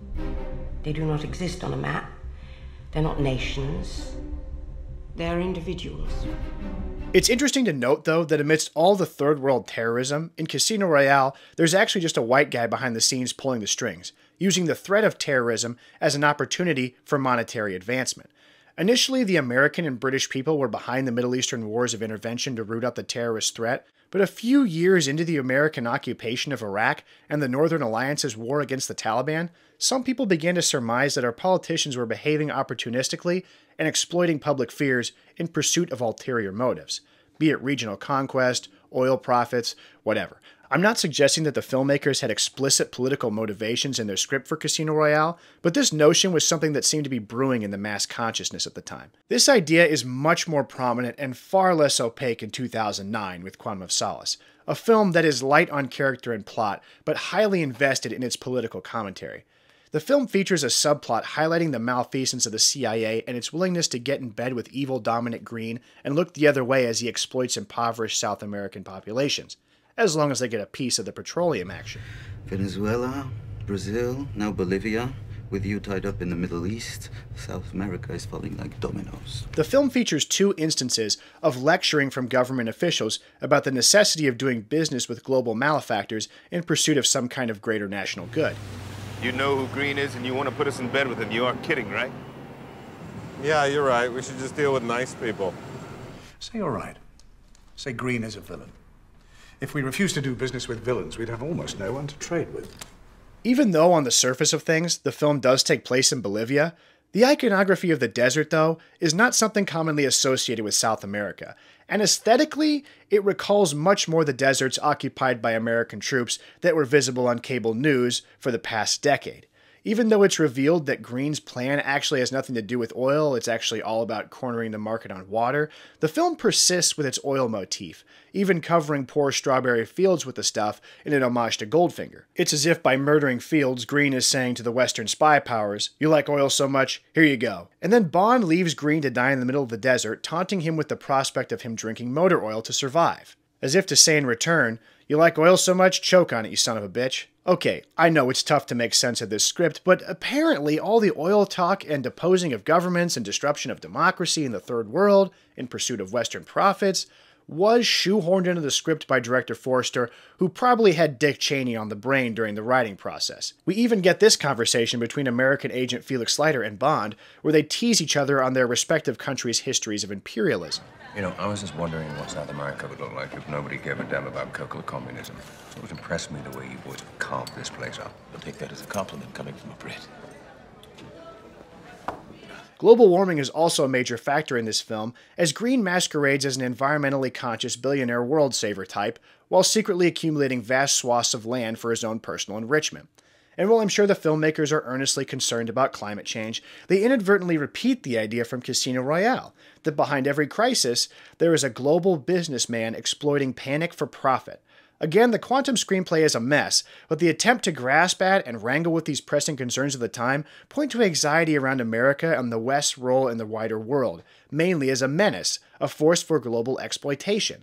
They do not exist on a map. They're not nations. They're individuals. It's interesting to note, though, that amidst all the third world terrorism, in Casino Royale, there's actually just a white guy behind the scenes pulling the strings, using the threat of terrorism as an opportunity for monetary advancement. Initially, the American and British people were behind the Middle Eastern wars of intervention to root out the terrorist threat, but a few years into the American occupation of Iraq and the Northern Alliance's war against the Taliban, some people began to surmise that our politicians were behaving opportunistically and exploiting public fears in pursuit of ulterior motives, be it regional conquest, oil profits, whatever. I'm not suggesting that the filmmakers had explicit political motivations in their script for Casino Royale, but this notion was something that seemed to be brewing in the mass consciousness at the time. This idea is much more prominent and far less opaque in two thousand nine with Quantum of Solace, a film that is light on character and plot, but highly invested in its political commentary. The film features a subplot highlighting the malfeasance of the C I A and its willingness to get in bed with evil Dominic Green and look the other way as he exploits impoverished South American populations, as long as they get a piece of the petroleum action. Venezuela, Brazil, now Bolivia. With you tied up in the Middle East, South America is falling like dominoes. The film features two instances of lecturing from government officials about the necessity of doing business with global malefactors in pursuit of some kind of greater national good. You know who Green is and you want to put us in bed with him. You aren't kidding, right? Yeah, you're right. We should just deal with nice people. Say all right. Say Green is a villain. If we refuse to do business with villains, we'd have almost no one to trade with. Even though on the surface of things, the film does take place in Bolivia, the iconography of the desert, though, is not something commonly associated with South America, and aesthetically, it recalls much more the deserts occupied by American troops that were visible on cable news for the past decade. Even though it's revealed that Green's plan actually has nothing to do with oil, it's actually all about cornering the market on water, the film persists with its oil motif, even covering poor strawberry fields with the stuff in an homage to Goldfinger. It's as if by murdering fields, Green is saying to the Western spy powers, "You like oil so much? Here you go." And then Bond leaves Green to die in the middle of the desert, taunting him with the prospect of him drinking motor oil to survive. As if to say in return, "You like oil so much? Choke on it, you son of a bitch." Okay, I know it's tough to make sense of this script, but apparently all the oil talk and deposing of governments and disruption of democracy in the third world in pursuit of Western profits was shoehorned into the script by director Forster, who probably had Dick Cheney on the brain during the writing process. We even get this conversation between American agent Felix Leiter and Bond, where they tease each other on their respective countries' histories of imperialism. You know, I was just wondering what South America would look like if nobody gave a damn about cocoa communism. So it impressed me the way you boys have carved this place up. I'll take that as a compliment coming from a Brit. Global warming is also a major factor in this film, as Green masquerades as an environmentally conscious billionaire world saver type, while secretly accumulating vast swaths of land for his own personal enrichment. And while I'm sure the filmmakers are earnestly concerned about climate change, they inadvertently repeat the idea from Casino Royale, that behind every crisis, there is a global businessman exploiting panic for profit. Again, the Quantum screenplay is a mess, but the attempt to grasp at and wrangle with these pressing concerns of the time point to anxiety around America and the West's role in the wider world, mainly as a menace, a force for global exploitation.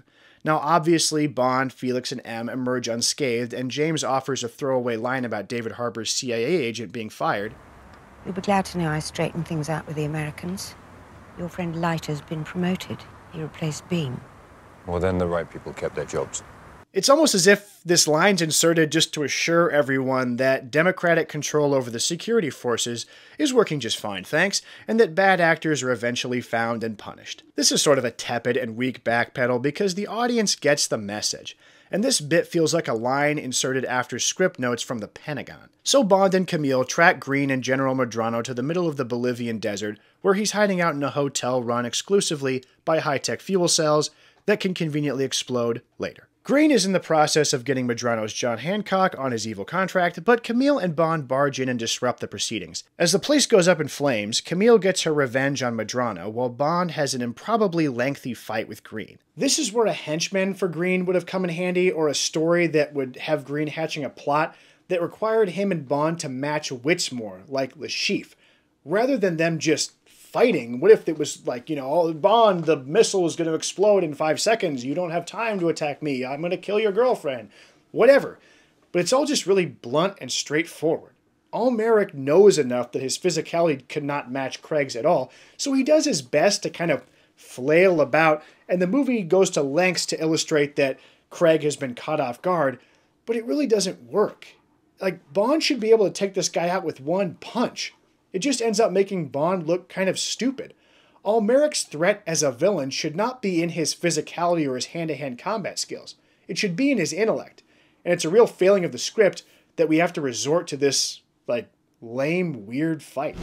Now, obviously, Bond, Felix, and M emerge unscathed, and James offers a throwaway line about David Harbour's C I A agent being fired. You'll be glad to know I straightened things out with the Americans. Your friend Leiter's been promoted. He replaced Bean. Well, then the right people kept their jobs. It's almost as if this line's inserted just to assure everyone that Democratic control over the security forces is working just fine, thanks, and that bad actors are eventually found and punished. This is sort of a tepid and weak backpedal because the audience gets the message, and this bit feels like a line inserted after script notes from the Pentagon. So Bond and Camille track Green and General Medrano to the middle of the Bolivian desert, where he's hiding out in a hotel run exclusively by high-tech fuel cells that can conveniently explode later. Green is in the process of getting Medrano's John Hancock on his evil contract, but Camille and Bond barge in and disrupt the proceedings. As the place goes up in flames, Camille gets her revenge on Medrano, while Bond has an improbably lengthy fight with Green. This is where a henchman for Green would have come in handy, or a story that would have Green hatching a plot that required him and Bond to match wits more, like Le Chiffre, rather than them just fighting. What if it was like, you know, oh, Bond, the missile is going to explode in five seconds. You don't have time to attack me. I'm going to kill your girlfriend. Whatever. But it's all just really blunt and straightforward. All Merrick knows enough that his physicality could not match Craig's at all, so he does his best to kind of flail about, and the movie goes to lengths to illustrate that Craig has been caught off guard, but it really doesn't work. Like, Bond should be able to take this guy out with one punch. It just ends up making Bond look kind of stupid. All Merrick's threat as a villain should not be in his physicality or his hand-to-hand combat skills. It should be in his intellect. And it's a real failing of the script that we have to resort to this, like, lame, weird fight.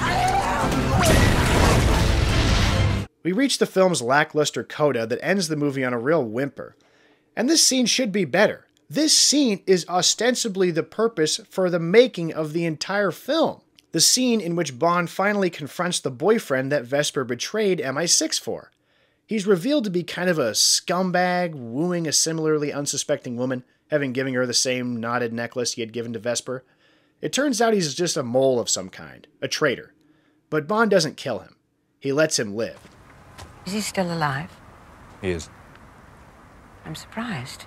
We reach the film's lackluster coda that ends the movie on a real whimper. And this scene should be better. This scene is ostensibly the purpose for the making of the entire film. The scene in which Bond finally confronts the boyfriend that Vesper betrayed M I six for. He's revealed to be kind of a scumbag, wooing a similarly unsuspecting woman, having given her the same knotted necklace he had given to Vesper. It turns out he's just a mole of some kind, a traitor. But Bond doesn't kill him. He lets him live. Is he still alive? He is. I'm surprised.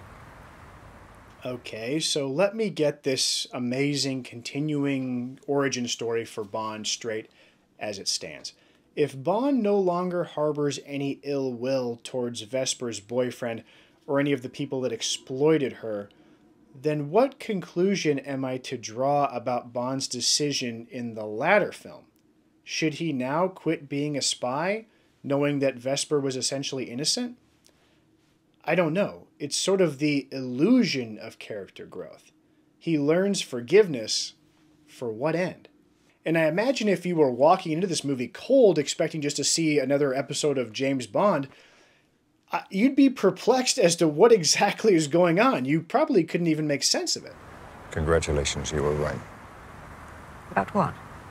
Okay, so let me get this amazing continuing origin story for Bond straight as it stands. If Bond no longer harbors any ill will towards Vesper's boyfriend or any of the people that exploited her, then what conclusion am I to draw about Bond's decision in the latter film? Should he now quit being a spy, knowing that Vesper was essentially innocent? I don't know. It's sort of the illusion of character growth. He learns forgiveness for what end? And I imagine if you were walking into this movie cold, expecting just to see another episode of James Bond, you'd be perplexed as to what exactly is going on. You probably couldn't even make sense of it. Congratulations, you were right. About what?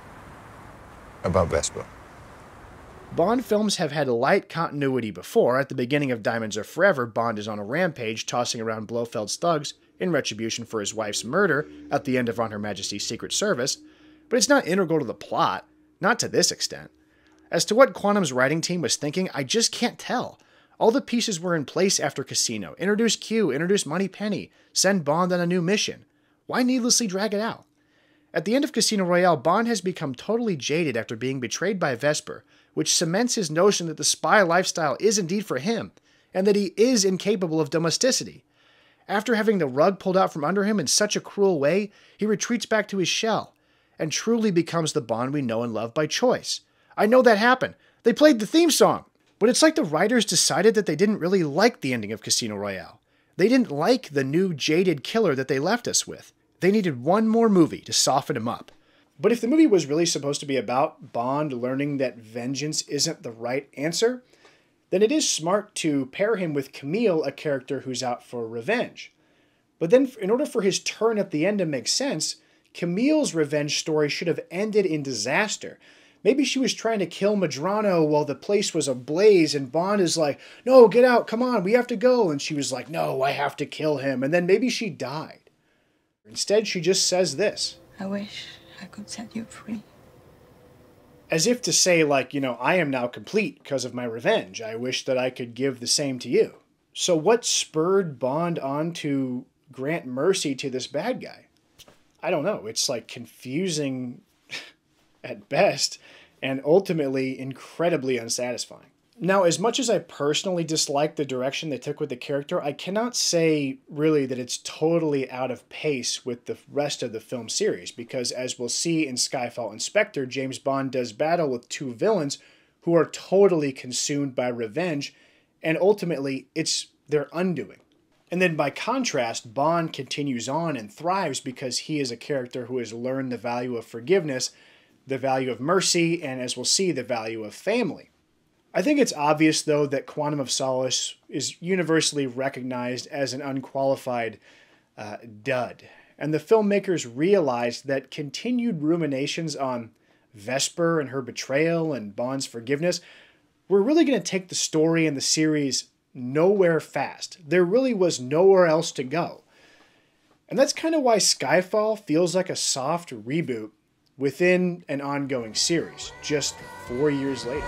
About Vesper. Bond films have had light continuity before. At the beginning of Diamonds Are Forever, Bond is on a rampage, tossing around Blofeld's thugs in retribution for his wife's murder at the end of On Her Majesty's Secret Service, but it's not integral to the plot, not to this extent. As to what Quantum's writing team was thinking, I just can't tell. All the pieces were in place after Casino. Introduce Q, introduce Moneypenny, send Bond on a new mission. Why needlessly drag it out? At the end of Casino Royale, Bond has become totally jaded after being betrayed by Vesper, which cements his notion that the spy lifestyle is indeed for him, and that he is incapable of domesticity. After having the rug pulled out from under him in such a cruel way, he retreats back to his shell, and truly becomes the Bond we know and love by choice. I know that happened. They played the theme song. But it's like the writers decided that they didn't really like the ending of Casino Royale. They didn't like the new jaded killer that they left us with. They needed one more movie to soften him up. But if the movie was really supposed to be about Bond learning that vengeance isn't the right answer, then it is smart to pair him with Camille, a character who's out for revenge. But then, in order for his turn at the end to make sense, Camille's revenge story should have ended in disaster. Maybe she was trying to kill Medrano while the place was ablaze, and Bond is like, no, get out, come on, we have to go. And she was like, no, I have to kill him. And then maybe she died. Instead, she just says this. I wish I could set you free. As if to say, like, you know, I am now complete because of my revenge. I wish that I could give the same to you. So what spurred Bond on to grant mercy to this bad guy? I don't know. It's like confusing at best and ultimately incredibly unsatisfying. Now, as much as I personally dislike the direction they took with the character, I cannot say really that it's totally out of pace with the rest of the film series, because as we'll see in Skyfall and Spectre, James Bond does battle with two villains who are totally consumed by revenge, and ultimately it's their undoing. And then by contrast, Bond continues on and thrives because he is a character who has learned the value of forgiveness, the value of mercy, and as we'll see, the value of family. I think it's obvious, though, that Quantum of Solace is universally recognized as an unqualified uh, dud. And the filmmakers realized that continued ruminations on Vesper and her betrayal and Bond's forgiveness were really going to take the story and the series nowhere fast. There really was nowhere else to go. And that's kind of why Skyfall feels like a soft reboot within an ongoing series, just four years later.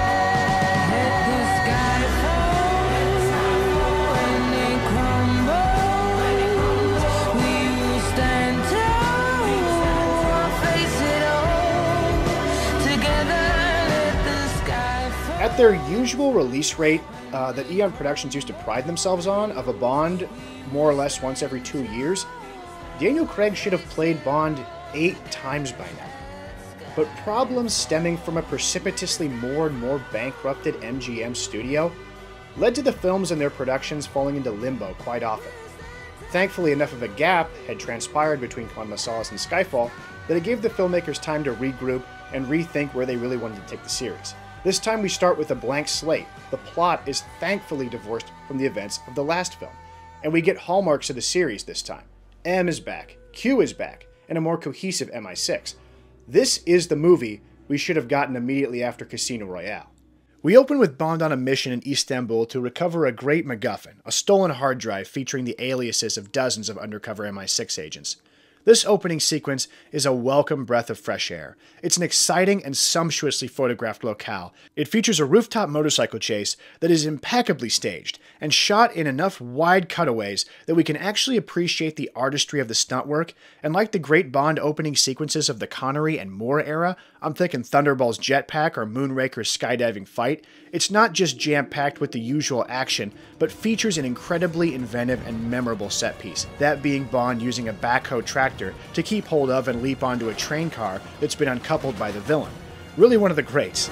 At their usual release rate uh, that Eon Productions used to pride themselves on, of a Bond more or less once every two years, Daniel Craig should have played Bond eight times by now. But problems stemming from a precipitously more and more bankrupted M G M studio led to the films and their productions falling into limbo quite often. Thankfully, enough of a gap had transpired between Quantum of Solace and Skyfall that it gave the filmmakers time to regroup and rethink where they really wanted to take the series. This time we start with a blank slate. The plot is thankfully divorced from the events of the last film, and we get hallmarks of the series this time. M is back, Q is back, and a more cohesive M I six. This is the movie we should have gotten immediately after Casino Royale. We open with Bond on a mission in Istanbul to recover a great MacGuffin, a stolen hard drive featuring the aliases of dozens of undercover M I six agents. This opening sequence is a welcome breath of fresh air. It's an exciting and sumptuously photographed locale. It features a rooftop motorcycle chase that is impeccably staged and shot in enough wide cutaways that we can actually appreciate the artistry of the stunt work, and like the great Bond opening sequences of the Connery and Moore era, I'm thinking Thunderball's jetpack or Moonraker's skydiving fight, it's not just jam-packed with the usual action, but features an incredibly inventive and memorable set piece, that being Bond using a backhoe tractor to keep hold of and leap onto a train car that's been uncoupled by the villain. Really one of the greats.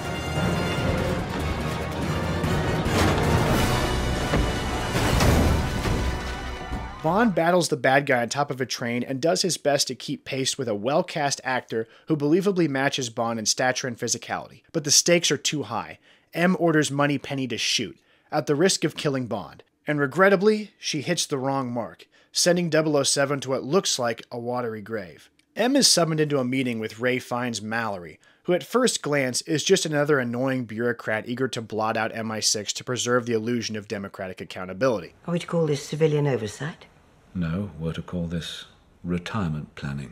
Bond battles the bad guy on top of a train and does his best to keep pace with a well-cast actor who believably matches Bond in stature and physicality. But the stakes are too high. M orders Moneypenny to shoot, at the risk of killing Bond. And regrettably, she hits the wrong mark, sending double oh seven to what looks like a watery grave. M is summoned into a meeting with Ray Fiennes' Mallory, who at first glance is just another annoying bureaucrat eager to blot out M I six to preserve the illusion of democratic accountability. Are we to call this civilian oversight? No, we're to call this retirement planning.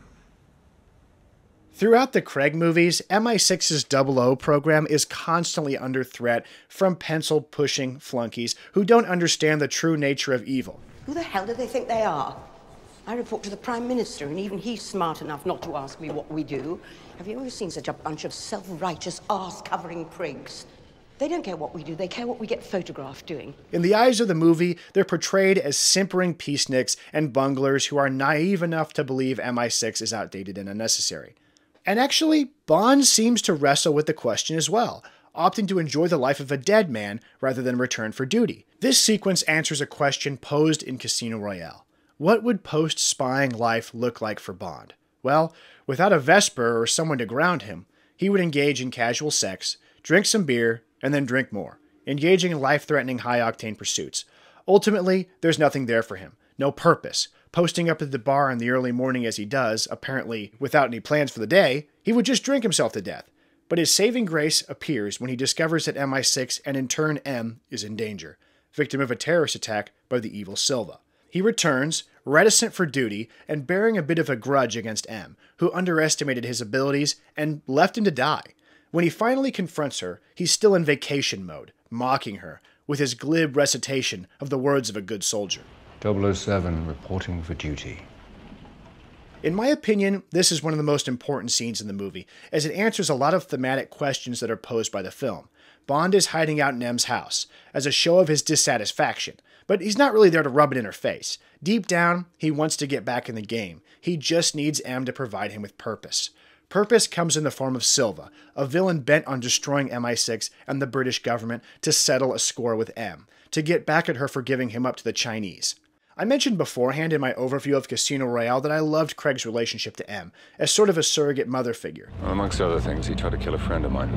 Throughout the Craig movies, M I six's double oh program is constantly under threat from pencil-pushing flunkies who don't understand the true nature of evil. Who the hell do they think they are? I report to the Prime Minister, and even he's smart enough not to ask me what we do. Have you ever seen such a bunch of self-righteous, arse-covering prigs? They don't care what we do, they care what we get photographed doing. In the eyes of the movie, they're portrayed as simpering peaceniks and bunglers who are naive enough to believe M I six is outdated and unnecessary. And actually, Bond seems to wrestle with the question as well, opting to enjoy the life of a dead man rather than return for duty. This sequence answers a question posed in Casino Royale. What would post-spying life look like for Bond? Well, without a Vesper or someone to ground him, he would engage in casual sex, drink some beer, and then drink more, engaging in life-threatening high-octane pursuits. Ultimately, there's nothing there for him. No purpose. Posting up at the bar in the early morning as he does, apparently without any plans for the day, he would just drink himself to death. But his saving grace appears when he discovers that M I six and in turn M is in danger, victim of a terrorist attack by the evil Silva. He returns, reticent for duty, and bearing a bit of a grudge against M, who underestimated his abilities and left him to die. When he finally confronts her, he's still in vacation mode, mocking her, with his glib recitation of the words of a good soldier. double oh seven, reporting for duty. In my opinion, this is one of the most important scenes in the movie, as it answers a lot of thematic questions that are posed by the film. Bond is hiding out in M's house, as a show of his dissatisfaction, but he's not really there to rub it in her face. Deep down, he wants to get back in the game. He just needs M to provide him with purpose. Purpose comes in the form of Silva, a villain bent on destroying M I six and the British government to settle a score with M, to get back at her for giving him up to the Chinese. I mentioned beforehand in my overview of Casino Royale that I loved Craig's relationship to M, as sort of a surrogate mother figure. Well, amongst other things, he tried to kill a friend of mine.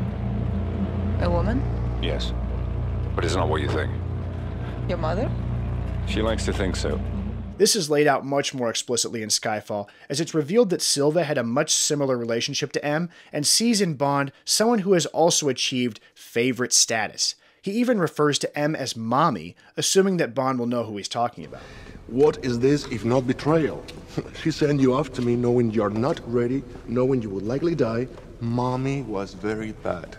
A woman? Yes. But it's not what you think. Your mother? She likes to think so. This is laid out much more explicitly in Skyfall, as it's revealed that Silva had a much similar relationship to M, and sees in Bond someone who has also achieved favorite status. He even refers to M as Mommy, assuming that Bond will know who he's talking about. What is this if not betrayal? She sent you off to me knowing you're not ready, knowing you would likely die. Mommy was very bad.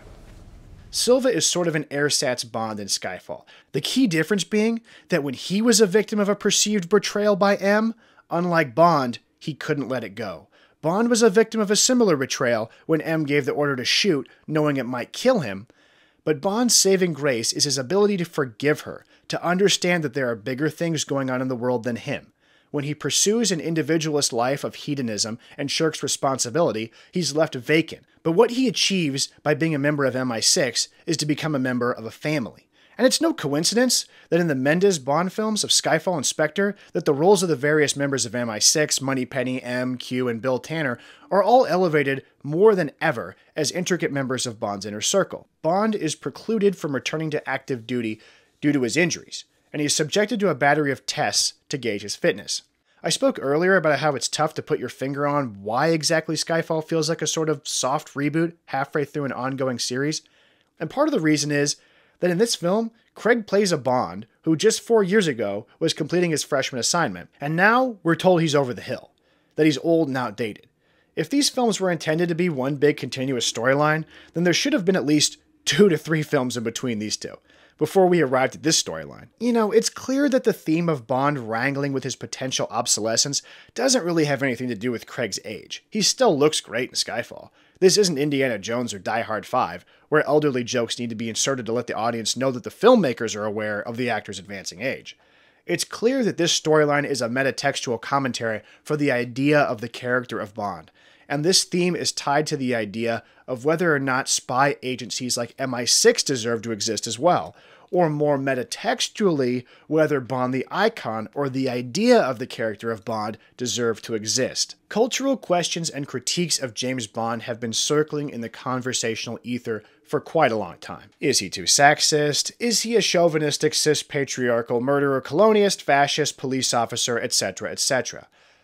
Silva is sort of an ersatz Bond in Skyfall. The key difference being that when he was a victim of a perceived betrayal by M, unlike Bond, he couldn't let it go. Bond was a victim of a similar betrayal when M gave the order to shoot, knowing it might kill him. But Bond's saving grace is his ability to forgive her, to understand that there are bigger things going on in the world than him. When he pursues an individualist life of hedonism and shirks responsibility, he's left vacant. But what he achieves by being a member of M I six is to become a member of a family. And it's no coincidence that in the Mendes Bond films of Skyfall and Spectre, that the roles of the various members of M I six, Moneypenny, M, Q, and Bill Tanner, are all elevated more than ever as intricate members of Bond's inner circle. Bond is precluded from returning to active duty due to his injuries, and he is subjected to a battery of tests to gauge his fitness. I spoke earlier about how it's tough to put your finger on why exactly Skyfall feels like a sort of soft reboot halfway through an ongoing series, and part of the reason is that in this film, Craig plays a Bond who just four years ago was completing his freshman assignment, and now we're told he's over the hill, that he's old and outdated. If these films were intended to be one big continuous storyline, then there should have been at least two to three films in between these two, before we arrived at this storyline. You know, it's clear that the theme of Bond wrangling with his potential obsolescence doesn't really have anything to do with Craig's age. He still looks great in Skyfall. This isn't Indiana Jones or Die Hard five, where elderly jokes need to be inserted to let the audience know that the filmmakers are aware of the actor's advancing age. It's clear that this storyline is a metatextual commentary for the idea of the character of Bond, and this theme is tied to the idea of whether or not spy agencies like M I six deserve to exist as well, or more metatextually, whether Bond the icon or the idea of the character of Bond deserve to exist. Cultural questions and critiques of James Bond have been circling in the conversational ether for quite a long time. Is he too sexist? Is he a chauvinistic, cis-patriarchal murderer, colonialist, fascist, police officer, et cetera, et cetera?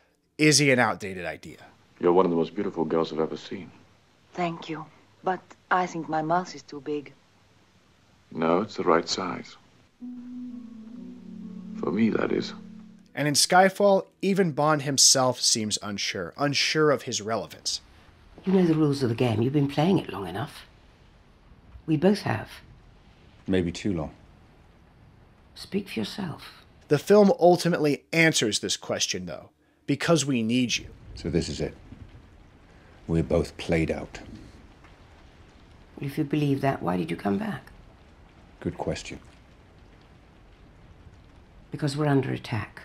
Is he an outdated idea? You're one of the most beautiful girls I've ever seen. Thank you. But I think my mouth is too big. No, it's the right size. For me, that is. And in Skyfall, even Bond himself seems unsure, unsure of his relevance. You know the rules of the game. You've been playing it long enough. We both have. Maybe too long. Speak for yourself. The film ultimately answers this question, though, because we need you. So this is it. We're both played out. If you believe that, why did you come back? Good question. Because we're under attack.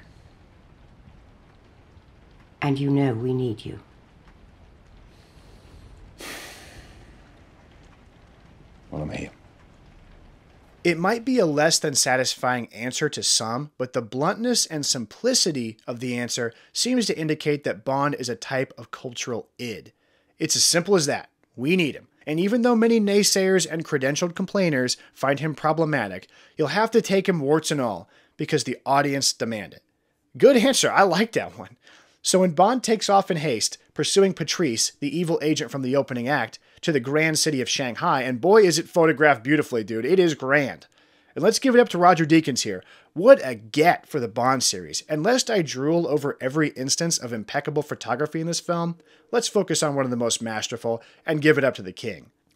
And you know we need you. Well, I'm here. It might be a less than satisfying answer to some, but the bluntness and simplicity of the answer seems to indicate that Bond is a type of cultural id. It's as simple as that. We need him. And even though many naysayers and credentialed complainers find him problematic, you'll have to take him warts and all, because the audience demand it. Good answer, I like that one. So when Bond takes off in haste, pursuing Patrice, the evil agent from the opening act, to the grand city of Shanghai, and boy is it photographed beautifully, dude, it is grand. And let's give it up to Roger Deakins here. What a get for the Bond series. And lest I drool over every instance of impeccable photography in this film, let's focus on one of the most masterful and give it up to the king.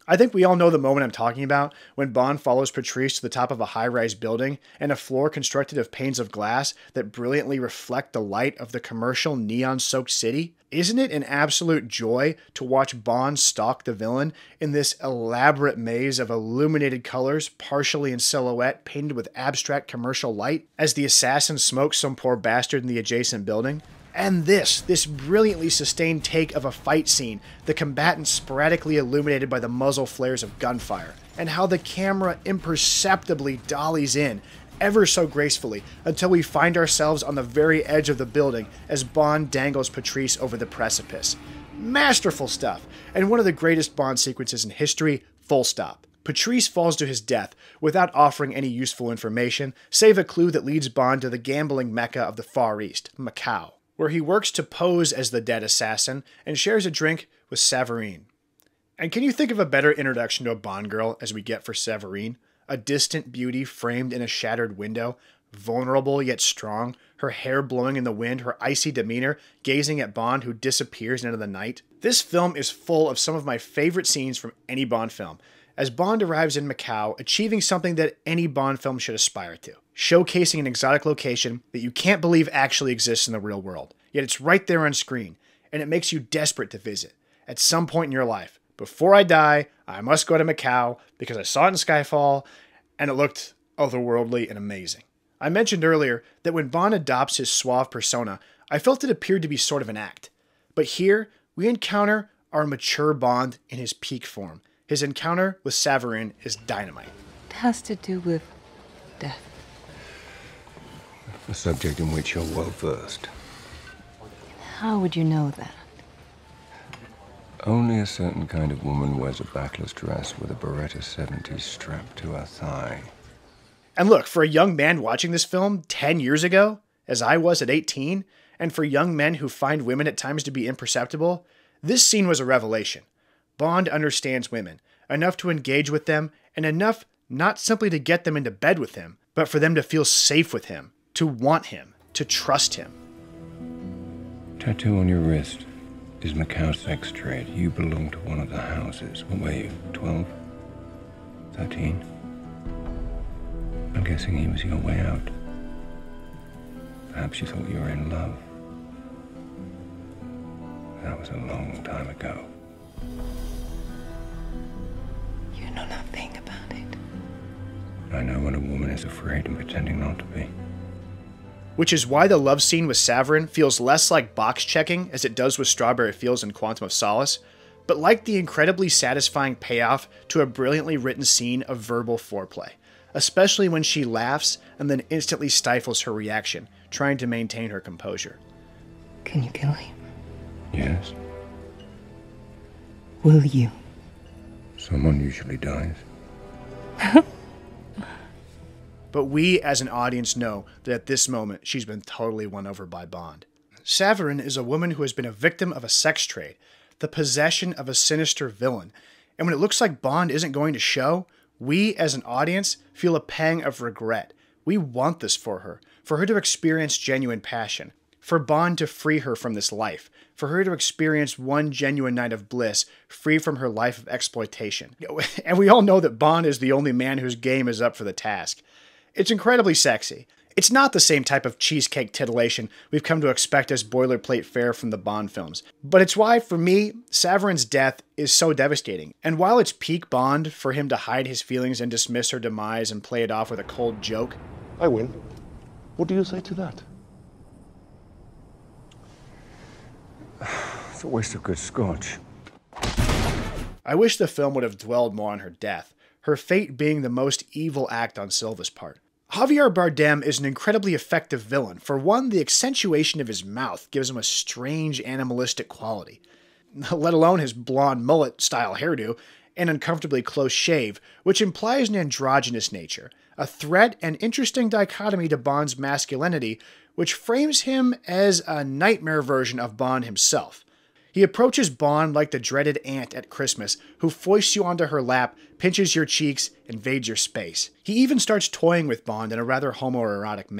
I think we all know the moment I'm talking about, when Bond follows Patrice to the top of a high-rise building and a floor constructed of panes of glass that brilliantly reflect the light of the commercial neon-soaked city. Isn't it an absolute joy to watch Bond stalk the villain in this elaborate maze of illuminated colors, partially in silhouette, painted with abstract commercial light, as the assassin smokes some poor bastard in the adjacent building? And this, this brilliantly sustained take of a fight scene, the combatants sporadically illuminated by the muzzle flares of gunfire, and how the camera imperceptibly dollies in, ever so gracefully, until we find ourselves on the very edge of the building as Bond dangles Patrice over the precipice. Masterful stuff, and one of the greatest Bond sequences in history, full stop. Patrice falls to his death without offering any useful information, save a clue that leads Bond to the gambling mecca of the Far East, Macau, where he works to pose as the dead assassin and shares a drink with Savarine. And can you think of a better introduction to a Bond girl as we get for Savarine? A distant beauty framed in a shattered window, vulnerable yet strong, her hair blowing in the wind, her icy demeanor, gazing at Bond who disappears into the night. This film is full of some of my favorite scenes from any Bond film, as Bond arrives in Macau, achieving something that any Bond film should aspire to, showcasing an exotic location that you can't believe actually exists in the real world. Yet it's right there on screen, and it makes you desperate to visit. At some point in your life, before I die, I must go to Macau because I saw it in Skyfall, and it looked otherworldly and amazing. I mentioned earlier that when Bond adopts his suave persona, I felt it appeared to be sort of an act. But here, we encounter our mature Bond in his peak form. His encounter with Savarine is dynamite. It has to do with death. A subject in which you're well versed. How would you know that? Only a certain kind of woman wears a backless dress with a Beretta seventies strapped to her thigh. And look, for a young man watching this film ten years ago, as I was at eighteen, and for young men who find women at times to be imperceptible, this scene was a revelation. Bond understands women, enough to engage with them, and enough not simply to get them into bed with him, but for them to feel safe with him, to want him, to trust him. Tattoo on your wrist is Macau sex trade. You belong to one of the houses. What were you, twelve? thirteen? I'm guessing he was your way out. Perhaps you thought you were in love. That was a long time ago. You know nothing about it. I know when a woman is afraid and pretending not to be. Which is why the love scene with Savarine feels less like box checking as it does with Strawberry Fields and Quantum of Solace, but like the incredibly satisfying payoff to a brilliantly written scene of verbal foreplay, especially when she laughs and then instantly stifles her reaction, trying to maintain her composure. Can you kill him? Yes. Will you? Someone usually dies. But we as an audience know that at this moment she's been totally won over by Bond. Savarine is a woman who has been a victim of a sex trade, the possession of a sinister villain, and when it looks like Bond isn't going to show, we as an audience feel a pang of regret. We want this for her, for her to experience genuine passion, for Bond to free her from this life, for her to experience one genuine night of bliss, free from her life of exploitation. And we all know that Bond is the only man whose game is up for the task. It's incredibly sexy. It's not the same type of cheesecake titillation we've come to expect as boilerplate fare from the Bond films. But it's why, for me, Savarine's death is so devastating. And while it's peak Bond for him to hide his feelings and dismiss her demise and play it off with a cold joke, I win. What do you say to that? It's a waste of good scotch. I wish the film would have dwelled more on her death, her fate being the most evil act on Silva's part. Javier Bardem is an incredibly effective villain. For one, the accentuation of his mouth gives him a strange animalistic quality, let alone his blonde mullet-style hairdo and uncomfortably close shave, which implies an androgynous nature, a threat and interesting dichotomy to Bond's masculinity, which frames him as a nightmare version of Bond himself. He approaches Bond like the dreaded aunt at Christmas, who foists you onto her lap, pinches your cheeks, invades your space. He even starts toying with Bond in a rather homoerotic manner.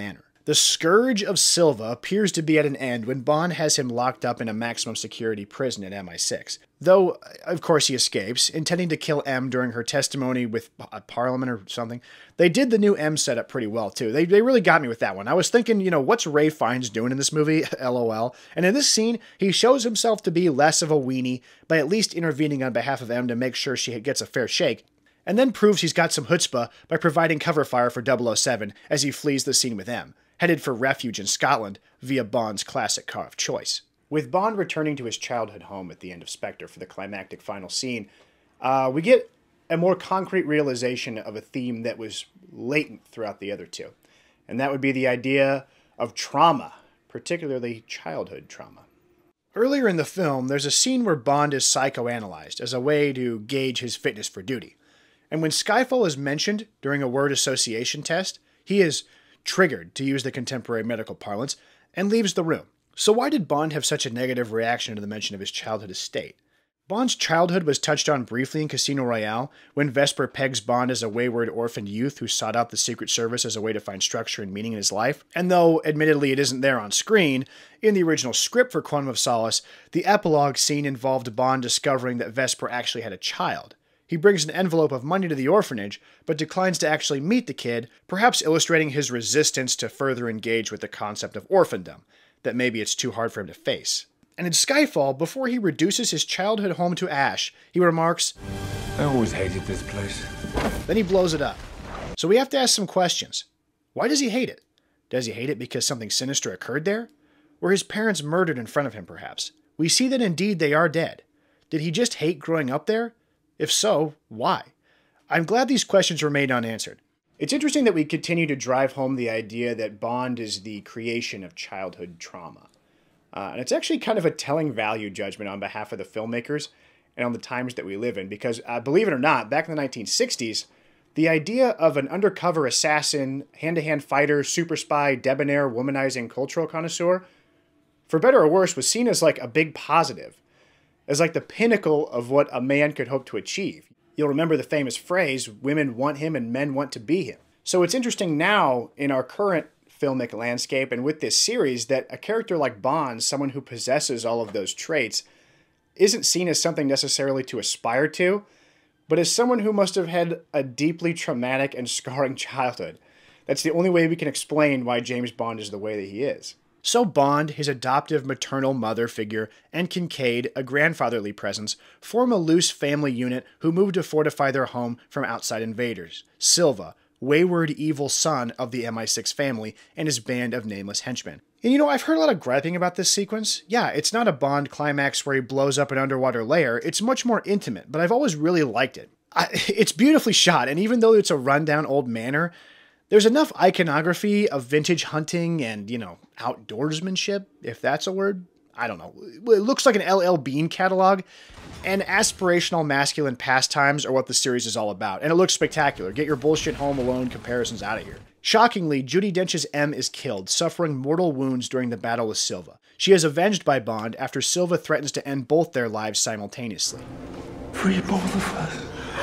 The scourge of Silva appears to be at an end when Bond has him locked up in a maximum security prison at M I six. Though, of course, he escapes, intending to kill M during her testimony with a Parliament or something. They did the new M setup pretty well, too. They, they really got me with that one. I was thinking, you know, what's Ralph Fiennes doing in this movie? LOL. And in this scene, he shows himself to be less of a weenie by at least intervening on behalf of M to make sure she gets a fair shake, and then proves he's got some chutzpah by providing cover fire for double oh seven as he flees the scene with M, headed for refuge in Scotland via Bond's classic car of choice. With Bond returning to his childhood home at the end of Spectre for the climactic final scene, uh, we get a more concrete realization of a theme that was latent throughout the other two, and that would be the idea of trauma, particularly childhood trauma. Earlier in the film, there's a scene where Bond is psychoanalyzed as a way to gauge his fitness for duty. And when Skyfall is mentioned during a word association test, he is triggered, to use the contemporary medical parlance, and leaves the room. So why did Bond have such a negative reaction to the mention of his childhood estate? Bond's childhood was touched on briefly in Casino Royale, when Vesper pegs Bond as a wayward orphaned youth who sought out the Secret Service as a way to find structure and meaning in his life. And though, admittedly, it isn't there on screen, in the original script for Quantum of Solace, the epilogue scene involved Bond discovering that Vesper actually had a child. He brings an envelope of money to the orphanage, but declines to actually meet the kid, perhaps illustrating his resistance to further engage with the concept of orphandom, that maybe it's too hard for him to face. And in Skyfall, before he reduces his childhood home to ash, he remarks, "I always hated this place." Then he blows it up. So we have to ask some questions. Why does he hate it? Does he hate it because something sinister occurred there? Were his parents murdered in front of him, perhaps? We see that indeed they are dead. Did he just hate growing up there? If so, why? I'm glad these questions remained unanswered. It's interesting that we continue to drive home the idea that Bond is the creation of childhood trauma. Uh, and it's actually kind of a telling value judgment on behalf of the filmmakers and on the times that we live in. Because, uh, believe it or not, back in the nineteen sixties, the idea of an undercover assassin, hand-to-hand fighter, super spy, debonair, womanizing cultural connoisseur, for better or worse, was seen as like a big positive, as like the pinnacle of what a man could hope to achieve. You'll remember the famous phrase, women want him and men want to be him. So it's interesting now in our current filmic landscape and with this series that a character like Bond, someone who possesses all of those traits, isn't seen as something necessarily to aspire to, but as someone who must have had a deeply traumatic and scarring childhood. That's the only way we can explain why James Bond is the way that he is. So Bond, his adoptive maternal mother figure, and Kincaid, a grandfatherly presence, form a loose family unit who move to fortify their home from outside invaders. Silva, wayward evil son of the M I six family, and his band of nameless henchmen. And you know, I've heard a lot of griping about this sequence. Yeah, it's not a Bond climax where he blows up an underwater lair. It's much more intimate, but I've always really liked it. I, it's beautifully shot, and even though it's a rundown old manor, there's enough iconography of vintage hunting and, you know, outdoorsmanship, if that's a word. I don't know. It looks like an L L Bean catalog, and aspirational masculine pastimes are what the series is all about. And it looks spectacular. Get your bullshit Home Alone comparisons out of here. Shockingly, Judi Dench's M is killed, suffering mortal wounds during the battle with Silva. She is avenged by Bond after Silva threatens to end both their lives simultaneously. Free both of us.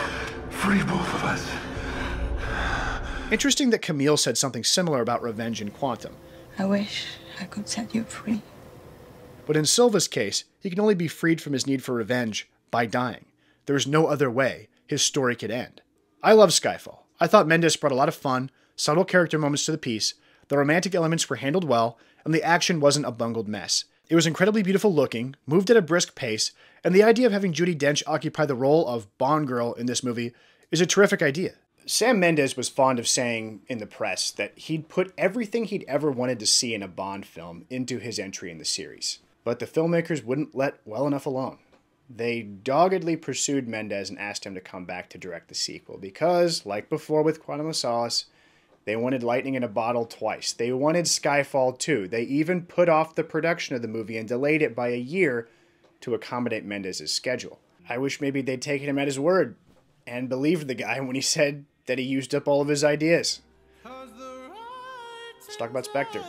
Free both of us. Interesting that Camille said something similar about revenge in Quantum. I wish I could set you free. But in Silva's case, he can only be freed from his need for revenge by dying. There is no other way his story could end. I love Skyfall. I thought Mendes brought a lot of fun, subtle character moments to the piece, the romantic elements were handled well, and the action wasn't a bungled mess. It was incredibly beautiful looking, moved at a brisk pace, and the idea of having Judi Dench occupy the role of Bond girl in this movie is a terrific idea. Sam Mendes was fond of saying in the press that he'd put everything he'd ever wanted to see in a Bond film into his entry in the series. But the filmmakers wouldn't let well enough alone. They doggedly pursued Mendes and asked him to come back to direct the sequel because, like before with Quantum of Solace, they wanted lightning in a bottle twice. They wanted Skyfall too. They even put off the production of the movie and delayed it by a year to accommodate Mendes' schedule. I wish maybe they'd taken him at his word and believed the guy when he said that he used up all of his ideas. Let's talk about Spectre.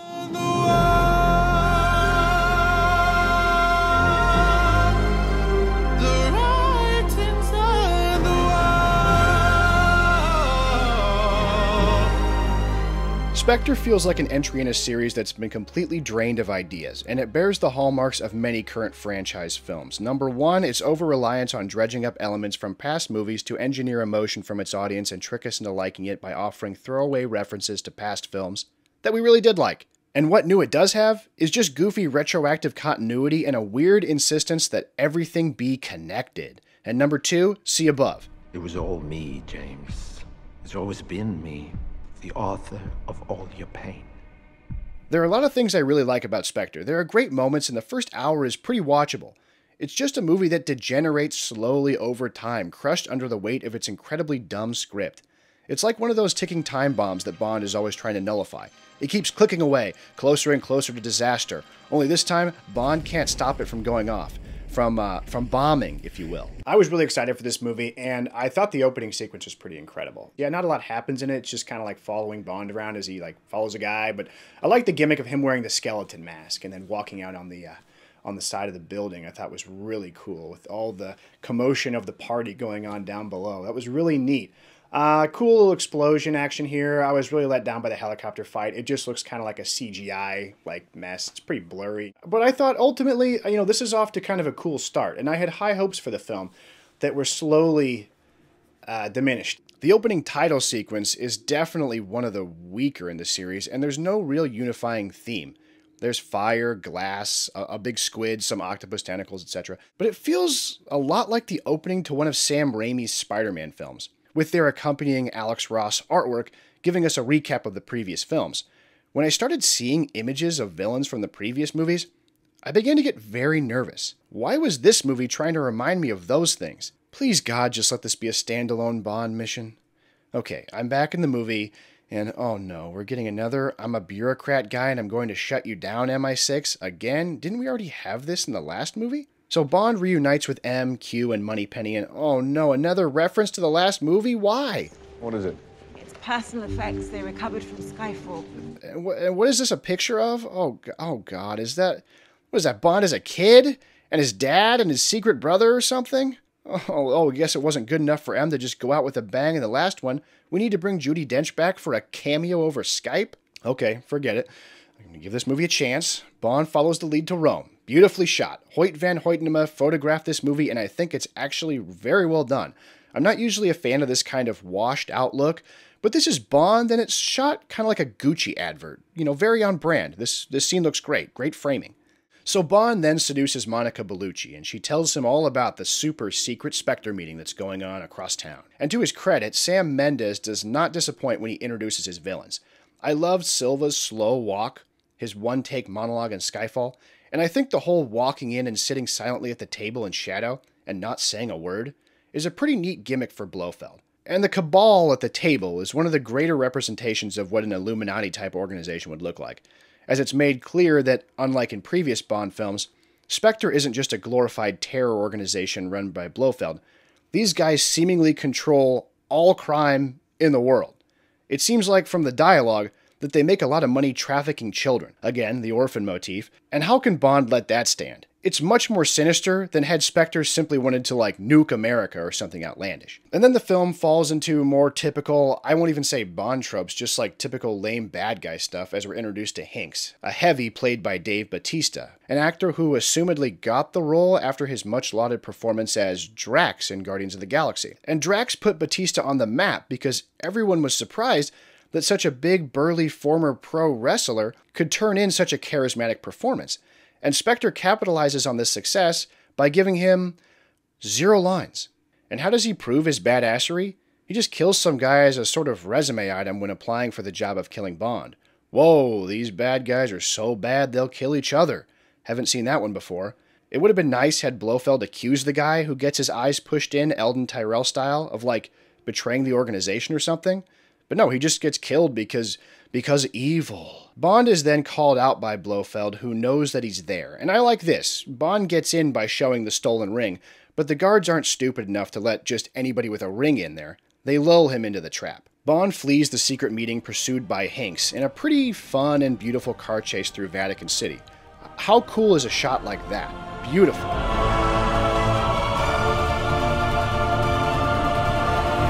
Spectre feels like an entry in a series that's been completely drained of ideas, and it bears the hallmarks of many current franchise films. Number one, its over-reliance on dredging up elements from past movies to engineer emotion from its audience and trick us into liking it by offering throwaway references to past films that we really did like. And what new it does have is just goofy retroactive continuity and a weird insistence that everything be connected. And number two, see above. It was all me, James. It's always been me. The author of all your pain. There are a lot of things I really like about Spectre. There are great moments, and the first hour is pretty watchable. It's just a movie that degenerates slowly over time, crushed under the weight of its incredibly dumb script. It's like one of those ticking time bombs that Bond is always trying to nullify. It keeps clicking away, closer and closer to disaster, only this time, Bond can't stop it from going off. From, uh, from bombing, if you will. I was really excited for this movie, and I thought the opening sequence was pretty incredible. Yeah, not a lot happens in it. It's just kind of like following Bond around as he like follows a guy, but I like the gimmick of him wearing the skeleton mask and then walking out on the uh, on the side of the building. I thought was really cool with all the commotion of the party going on down below. That was really neat. Uh, cool little explosion action here. I was really let down by the helicopter fight. It just looks kind of like a C G I like mess. It's pretty blurry. But I thought ultimately, you know, this is off to kind of a cool start. And I had high hopes for the film that were slowly uh, diminished. The opening title sequence is definitely one of the weaker in the series, and there's no real unifying theme. There's fire, glass, a, a big squid, some octopus tentacles, et cetera. But it feels a lot like the opening to one of Sam Raimi's Spider-Man films, with their accompanying Alex Ross artwork giving us a recap of the previous films. When I started seeing images of villains from the previous movies, I began to get very nervous. Why was this movie trying to remind me of those things? Please God, just let this be a standalone Bond mission. Okay, I'm back in the movie, and oh no, we're getting another I'm a bureaucrat guy and I'm going to shut you down M I six again? Didn't we already have this in the last movie? So Bond reunites with M, Q, and Moneypenny, and oh no, another reference to the last movie? Why? What is it? It's personal effects they recovered from Skyfall. And what, and what is this a picture of? Oh, oh God, is that, what is that, Bond as a kid? And his dad and his secret brother or something? Oh, oh, I guess it wasn't good enough for M to just go out with a bang in the last one. We need to bring Judi Dench back for a cameo over Skype? Okay, forget it. I'm going to give this movie a chance. Bond follows the lead to Rome. Beautifully shot. Hoyt van Hoytema photographed this movie, and I think it's actually very well done. I'm not usually a fan of this kind of washed out look, but this is Bond, and it's shot kind of like a Gucci advert. You know, very on brand. This, this scene looks great. Great framing. So Bond then seduces Monica Bellucci, and she tells him all about the super secret Spectre meeting that's going on across town. And to his credit, Sam Mendes does not disappoint when he introduces his villains. I loved Silva's slow walk, his one-take monologue in Skyfall, and I think the whole walking in and sitting silently at the table in shadow and not saying a word is a pretty neat gimmick for Blofeld. And the Cabal at the table is one of the greater representations of what an Illuminati-type organization would look like, as it's made clear that, unlike in previous Bond films, Spectre isn't just a glorified terror organization run by Blofeld. These guys seemingly control all crime in the world. It seems like from the dialogue that they make a lot of money trafficking children. Again, the orphan motif. And how can Bond let that stand? It's much more sinister than had Spectre simply wanted to, like, nuke America or something outlandish. And then the film falls into more typical, I won't even say Bond tropes, just like typical lame bad guy stuff as we're introduced to Hinks, a heavy played by Dave Bautista, an actor who assumedly got the role after his much-lauded performance as Drax in Guardians of the Galaxy. And Drax put Bautista on the map because everyone was surprised that such a big, burly former pro wrestler could turn in such a charismatic performance. And Spectre capitalizes on this success by giving him zero lines. And how does he prove his badassery? He just kills some guy as a sort of resume item when applying for the job of killing Bond. Whoa, these bad guys are so bad they'll kill each other. Haven't seen that one before. It would have been nice had Blofeld accused the guy who gets his eyes pushed in Eldon Tyrell style of, like, betraying the organization or something. But no, he just gets killed because, because evil. Bond is then called out by Blofeld, who knows that he's there. And I like this. Bond gets in by showing the stolen ring, but the guards aren't stupid enough to let just anybody with a ring in there. They lull him into the trap. Bond flees the secret meeting pursued by Hinks in a pretty fun and beautiful car chase through Vatican City. How cool is a shot like that? Beautiful.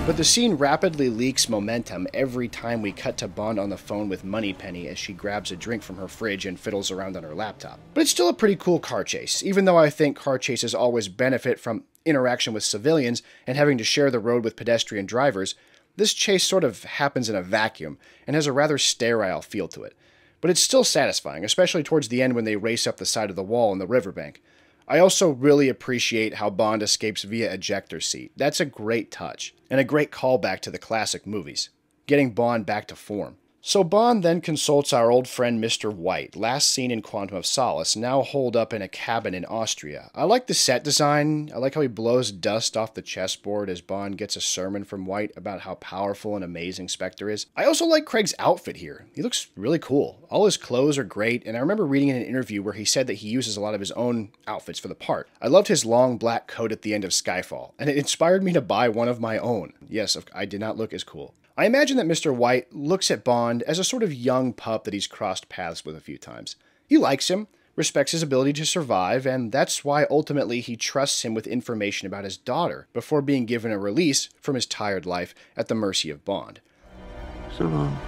But the scene rapidly leaks momentum every time we cut to Bond on the phone with Moneypenny as she grabs a drink from her fridge and fiddles around on her laptop. But it's still a pretty cool car chase, even though I think car chases always benefit from interaction with civilians and having to share the road with pedestrian drivers. This chase sort of happens in a vacuum and has a rather sterile feel to it. But it's still satisfying, especially towards the end when they race up the side of the wall in the riverbank. I also really appreciate how Bond escapes via ejector seat. That's a great touch, and a great callback to the classic movies, getting Bond back to form. So Bond then consults our old friend Mister White, last seen in Quantum of Solace, now holed up in a cabin in Austria. I like the set design. I like how he blows dust off the chessboard as Bond gets a sermon from White about how powerful and amazing Spectre is. I also like Craig's outfit here. He looks really cool. All his clothes are great, and I remember reading in an interview where he said that he uses a lot of his own outfits for the part. I loved his long black coat at the end of Skyfall, and it inspired me to buy one of my own. Yes, I did not look as cool. I imagine that Mister White looks at Bond as a sort of young pup that he's crossed paths with a few times. He likes him, respects his ability to survive, and that's why ultimately he trusts him with information about his daughter before being given a release from his tired life at the mercy of Bond. So long.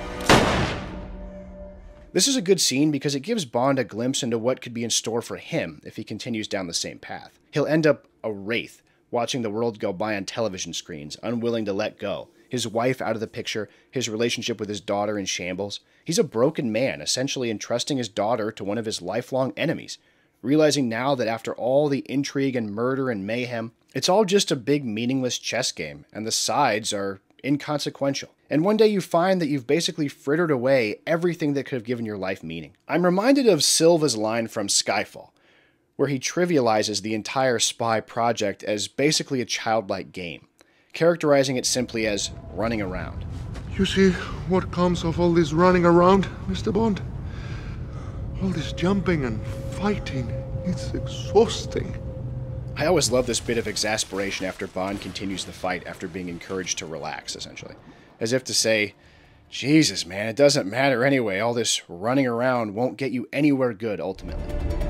This is a good scene because it gives Bond a glimpse into what could be in store for him if he continues down the same path. He'll end up a wraith, watching the world go by on television screens, unwilling to let go. His wife out of the picture, his relationship with his daughter in shambles. He's a broken man, essentially entrusting his daughter to one of his lifelong enemies, realizing now that after all the intrigue and murder and mayhem, it's all just a big meaningless chess game, and the sides are inconsequential. And one day you find that you've basically frittered away everything that could have given your life meaning. I'm reminded of Silva's line from Skyfall, where he trivializes the entire spy project as basically a childlike game, characterizing it simply as running around. You see what comes of all this running around, Mister Bond? All this jumping and fighting, it's exhausting. I always love this bit of exasperation after Bond continues the fight after being encouraged to relax, essentially. As if to say, Jesus, man, it doesn't matter anyway. All this running around won't get you anywhere good, ultimately.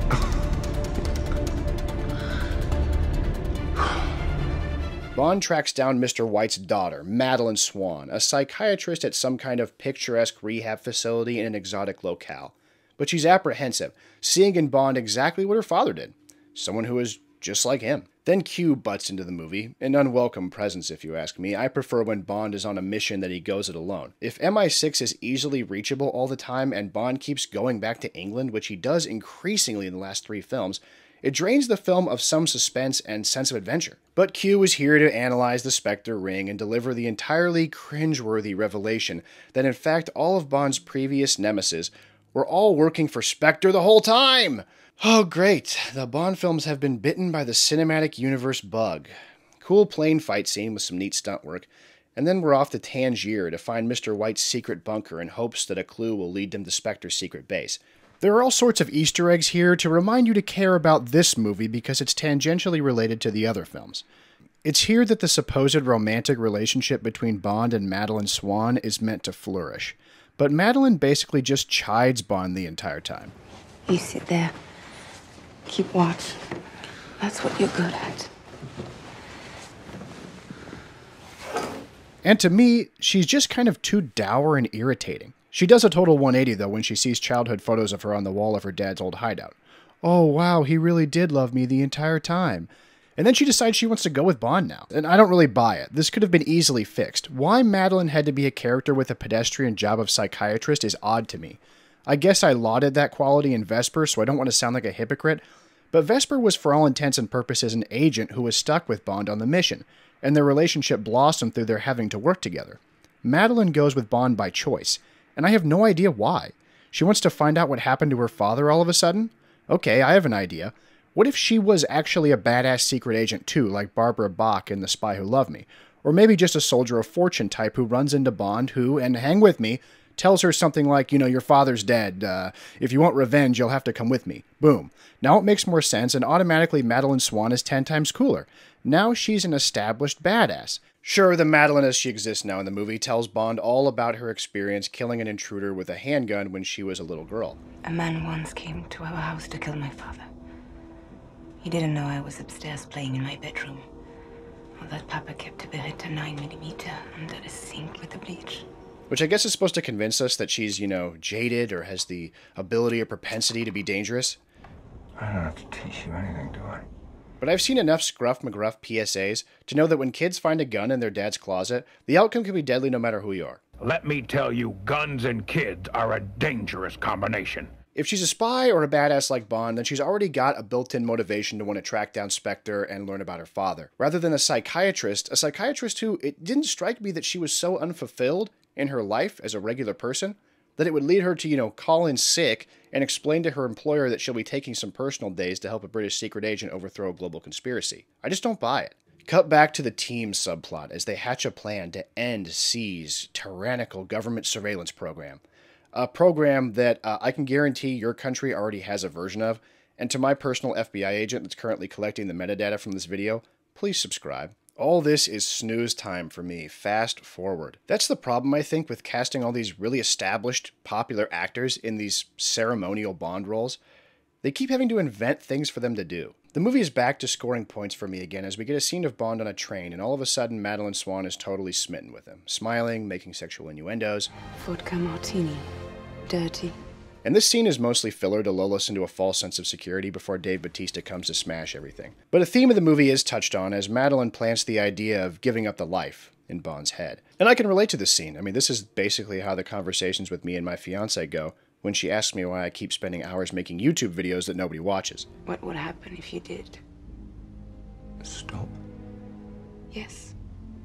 Bond tracks down Mister White's daughter, Madeline Swan, a psychiatrist at some kind of picturesque rehab facility in an exotic locale. But she's apprehensive, seeing in Bond exactly what her father did, someone who is just like him. Then Q butts into the movie, an unwelcome presence if you ask me. I prefer when Bond is on a mission that he goes it alone. If M I six is easily reachable all the time and Bond keeps going back to England, which he does increasingly in the last three films, it drains the film of some suspense and sense of adventure. But Q is here to analyze the Spectre ring and deliver the entirely cringeworthy revelation that in fact all of Bond's previous nemesis were all working for Spectre the whole time! Oh great, the Bond films have been bitten by the cinematic universe bug. Cool plane fight scene with some neat stunt work, and then we're off to Tangier to find Mister White's secret bunker in hopes that a clue will lead them to Spectre's secret base. There are all sorts of Easter eggs here to remind you to care about this movie because it's tangentially related to the other films. It's here that the supposed romantic relationship between Bond and Madeline Swan is meant to flourish. But Madeline basically just chides Bond the entire time. You sit there. Keep watch. That's what you're good at. And to me, she's just kind of too dour and irritating. She does a total one eighty, though, when she sees childhood photos of her on the wall of her dad's old hideout. Oh, wow, he really did love me the entire time. And then she decides she wants to go with Bond now. And I don't really buy it. This could have been easily fixed. Why Madeline had to be a character with a pedestrian job of psychiatrist is odd to me. I guess I lauded that quality in Vesper, so I don't want to sound like a hypocrite. But Vesper was for all intents and purposes an agent who was stuck with Bond on the mission, and their relationship blossomed through their having to work together. Madeline goes with Bond by choice, and I have no idea why. She wants to find out what happened to her father all of a sudden? Okay, I have an idea. What if she was actually a badass secret agent too, like Barbara Bach in The Spy Who Loved Me? Or maybe just a soldier of fortune type who runs into Bond who, and hang with me, tells her something like, you know, your father's dead. Uh, if you want revenge, you'll have to come with me. Boom. Now it makes more sense, and automatically Madeline Swan is ten times cooler. Now she's an established badass. Sure, the Madeline as she exists now in the movie tells Bond all about her experience killing an intruder with a handgun when she was a little girl. A man once came to our house to kill my father. He didn't know I was upstairs playing in my bedroom. Well, that Papa kept a Beretta nine millimeter under the sink with the bleach. Which I guess is supposed to convince us that she's, you know, jaded or has the ability or propensity to be dangerous. I don't have to teach you anything, do I? But I've seen enough Scruff McGruff P S As to know that when kids find a gun in their dad's closet, the outcome can be deadly no matter who you are. Let me tell you, guns and kids are a dangerous combination. If she's a spy or a badass like Bond, then she's already got a built-in motivation to want to track down Spectre and learn about her father. Rather than a psychiatrist, a psychiatrist who, it didn't strike me that she was so unfulfilled in her life as a regular person that it would lead her to, you know, call in sick and explain to her employer that she'll be taking some personal days to help a British secret agent overthrow a global conspiracy. I just don't buy it. Cut back to the team subplot as they hatch a plan to end C's tyrannical government surveillance program. A program that uh, I can guarantee your country already has a version of, and to my personal F B I agent that's currently collecting the metadata from this video, please subscribe. All this is snooze time for me. Fast forward. That's the problem, I think, with casting all these really established, popular actors in these ceremonial Bond roles. They keep having to invent things for them to do. The movie is back to scoring points for me again as we get a scene of Bond on a train, and all of a sudden Madeline Swan is totally smitten with him, smiling, making sexual innuendos. Vodka martini. Dirty. And this scene is mostly filler to lull us into a false sense of security before Dave Bautista comes to smash everything. But a theme of the movie is touched on as Madeline plants the idea of giving up the life in Bond's head. And I can relate to this scene. I mean, this is basically how the conversations with me and my fiancé go when she asks me why I keep spending hours making YouTube videos that nobody watches. What would happen if you did? Stop. Yes.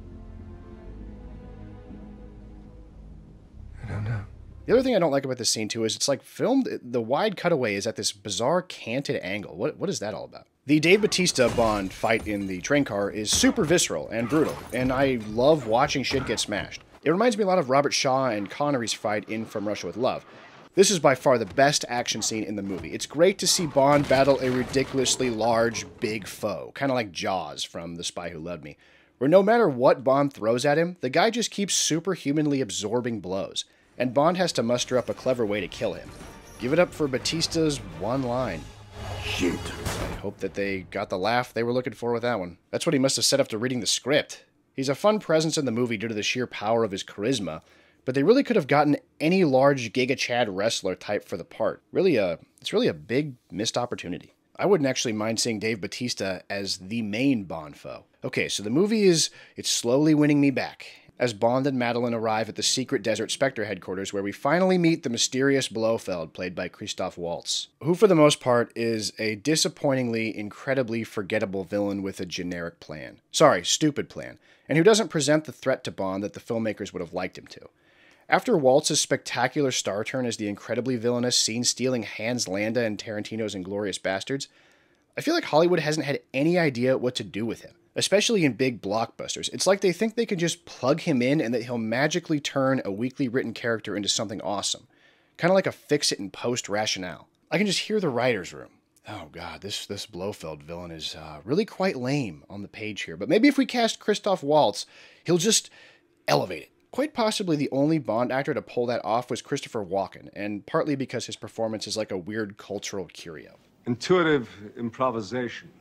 I don't know. The other thing I don't like about this scene, too, is it's like filmed, the wide cutaway is at this bizarre canted angle. What, what is that all about? The Dave Bautista Bond fight in the train car is super visceral and brutal, and I love watching shit get smashed. It reminds me a lot of Robert Shaw and Connery's fight in From Russia with Love. This is by far the best action scene in the movie. It's great to see Bond battle a ridiculously large, big foe, kind of like Jaws from The Spy Who Loved Me, where no matter what Bond throws at him, the guy just keeps superhumanly absorbing blows. And Bond has to muster up a clever way to kill him. Give it up for Bautista's one line. Shoot. I hope that they got the laugh they were looking for with that one. That's what he must have said after reading the script. He's a fun presence in the movie due to the sheer power of his charisma, but they really could have gotten any large Giga Chad wrestler type for the part. Really a, it's really a big missed opportunity. I wouldn't actually mind seeing Dave Bautista as the main Bond foe. Okay, so the movie is, it's slowly winning me back as Bond and Madeline arrive at the secret Desert Spectre headquarters where we finally meet the mysterious Blofeld, played by Christoph Waltz, who for the most part is a disappointingly, incredibly forgettable villain with a generic plan. Sorry, stupid plan, and who doesn't present the threat to Bond that the filmmakers would have liked him to. After Waltz's spectacular star turn as the incredibly villainous, scene-stealing Hans Landa in Tarantino's Inglourious Bastards, I feel like Hollywood hasn't had any idea what to do with him. Especially in big blockbusters. It's like they think they can just plug him in and that he'll magically turn a weakly written character into something awesome. Kind of like a fix-it-and-post rationale. I can just hear the writer's room. Oh god, this, this Blofeld villain is uh, really quite lame on the page here. But maybe if we cast Christoph Waltz, he'll just elevate it. Quite possibly the only Bond actor to pull that off was Christopher Walken, and partly because his performance is like a weird cultural curio. Intuitive improvisation.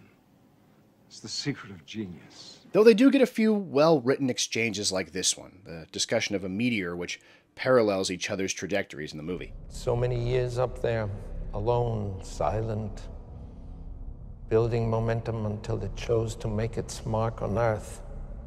It's the secret of genius. Though they do get a few well-written exchanges like this one, the discussion of a meteor which parallels each other's trajectories in the movie. So many years up there, alone, silent, building momentum until it chose to make its mark on Earth.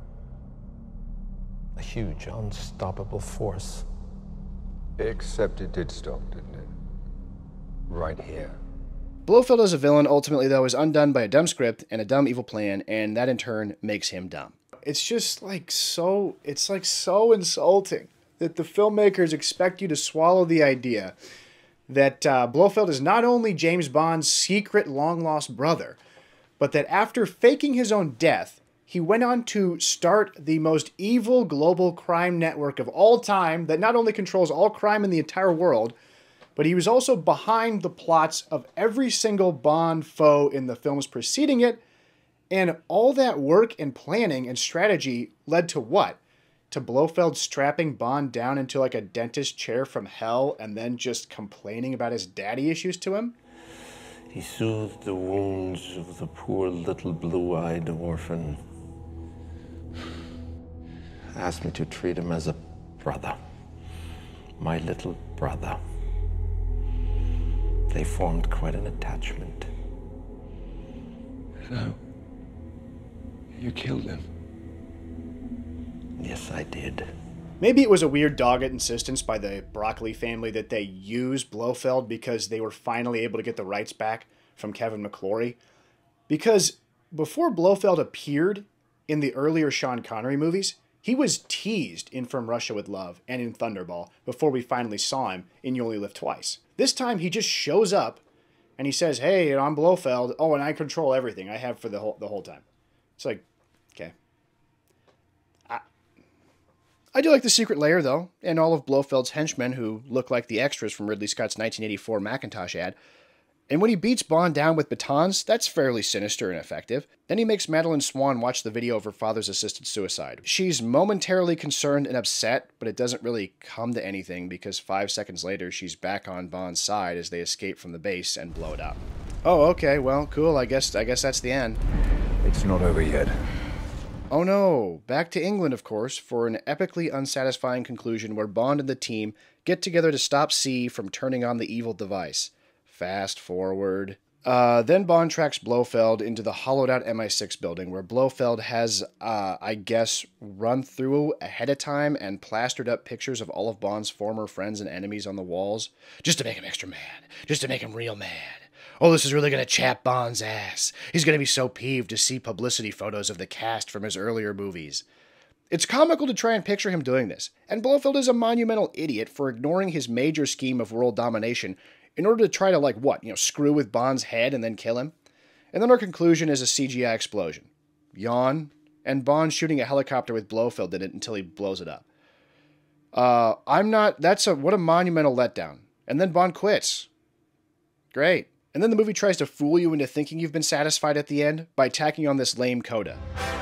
A huge, unstoppable force. Except it did stop, didn't it? Right here. Blofeld as a villain, ultimately, though, is undone by a dumb script and a dumb evil plan, and that in turn makes him dumb. It's just like so, it's like so insulting that the filmmakers expect you to swallow the idea that uh, Blofeld is not only James Bond's secret long-lost brother, but that after faking his own death, he went on to start the most evil global crime network of all time that not only controls all crime in the entire world, but he was also behind the plots of every single Bond foe in the films preceding it, and all that work and planning and strategy led to what? To Blofeld strapping Bond down into like a dentist chair from hell and then just complaining about his daddy issues to him? He soothed the wounds of the poor little blue-eyed orphan. asked me to treat him as a brother. My little brother. They formed quite an attachment. So, you killed him? Yes, I did. Maybe it was a weird dogged insistence by the Broccoli family that they use Blofeld because they were finally able to get the rights back from Kevin McClory. Because before Blofeld appeared in the earlier Sean Connery movies, he was teased in From Russia with Love and in Thunderball before we finally saw him in You Only Live Twice. This time he just shows up and he says, hey, I'm Blofeld. Oh, and I control everything. I have for the whole, the whole time. It's like, okay. I, I do like the secret layer, though, and all of Blofeld's henchmen who look like the extras from Ridley Scott's nineteen eighty-four Macintosh ad. And when he beats Bond down with batons, that's fairly sinister and effective. Then he makes Madeline Swan watch the video of her father's assisted suicide. She's momentarily concerned and upset, but it doesn't really come to anything because five seconds later she's back on Bond's side as they escape from the base and blow it up. Oh, okay, well, cool, I guess I guess that's the end. It's not over yet. Oh no, back to England, of course, for an epically unsatisfying conclusion where Bond and the team get together to stop C from turning on the evil device. Fast forward. Uh, then Bond tracks Blofeld into the hollowed-out M I six building where Blofeld has, uh, I guess, run through ahead of time and plastered up pictures of all of Bond's former friends and enemies on the walls, just to make him extra mad, just to make him real mad. Oh, this is really going to chap Bond's ass. He's going to be so peeved to see publicity photos of the cast from his earlier movies. It's comical to try and picture him doing this, and Blofeld is a monumental idiot for ignoring his major scheme of world domination in order to try to, like, what, you know, screw with Bond's head and then kill him? And then our conclusion is a C G I explosion. Yawn. And Bond shooting a helicopter with Blofeld in it until he blows it up. Uh, I'm not, that's a, what a monumental letdown. And then Bond quits. Great. And then the movie tries to fool you into thinking you've been satisfied at the end by tacking on this lame coda.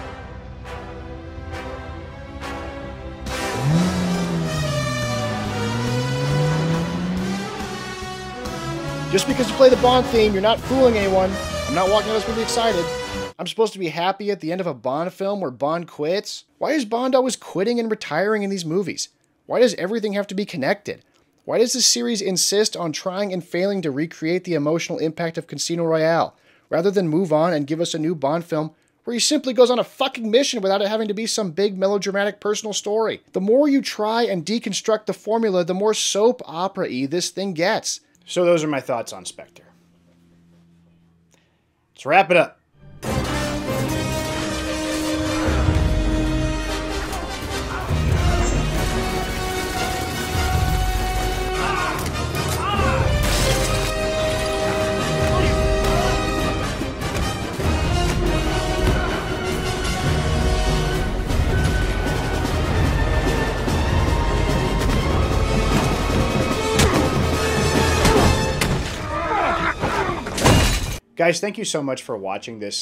Just because you play the Bond theme, you're not fooling anyone. I'm not walking out of this movie excited. I'm supposed to be happy at the end of a Bond film where Bond quits? Why is Bond always quitting and retiring in these movies? Why does everything have to be connected? Why does this series insist on trying and failing to recreate the emotional impact of Casino Royale, rather than move on and give us a new Bond film where he simply goes on a fucking mission without it having to be some big melodramatic personal story? The more you try and deconstruct the formula, the more soap opera-y this thing gets. So those are my thoughts on Spectre. Let's wrap it up. Guys, thank you so much for watching this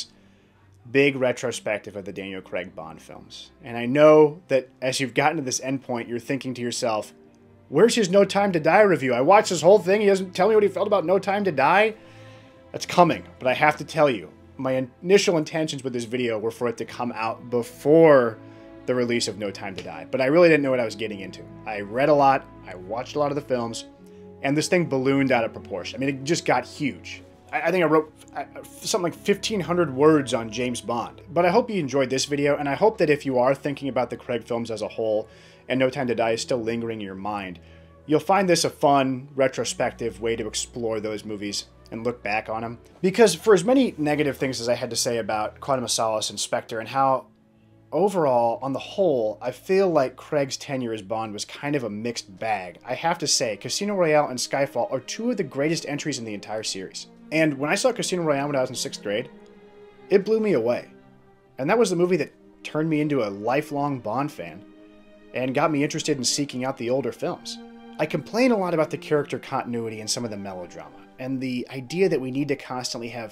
big retrospective of the Daniel Craig Bond films. And I know that as you've gotten to this end point, you're thinking to yourself, where's his No Time to Die review? I watched this whole thing. He doesn't tell me what he felt about No Time to Die. That's coming. But I have to tell you, my initial intentions with this video were for it to come out before the release of No Time to Die. But I really didn't know what I was getting into. I read a lot. I watched a lot of the films. And this thing ballooned out of proportion. I mean, it just got huge. I think I wrote something like fifteen hundred words on James Bond. But I hope you enjoyed this video, and I hope that if you are thinking about the Craig films as a whole, and No Time to Die is still lingering in your mind, you'll find this a fun, retrospective way to explore those movies and look back on them. Because for as many negative things as I had to say about Quantum of Solace and Spectre, and how overall, on the whole, I feel like Craig's tenure as Bond was kind of a mixed bag, I have to say Casino Royale and Skyfall are two of the greatest entries in the entire series. And when I saw Casino Royale when I was in sixth grade, it blew me away. And that was the movie that turned me into a lifelong Bond fan and got me interested in seeking out the older films. I complain a lot about the character continuity and some of the melodrama, and the idea that we need to constantly have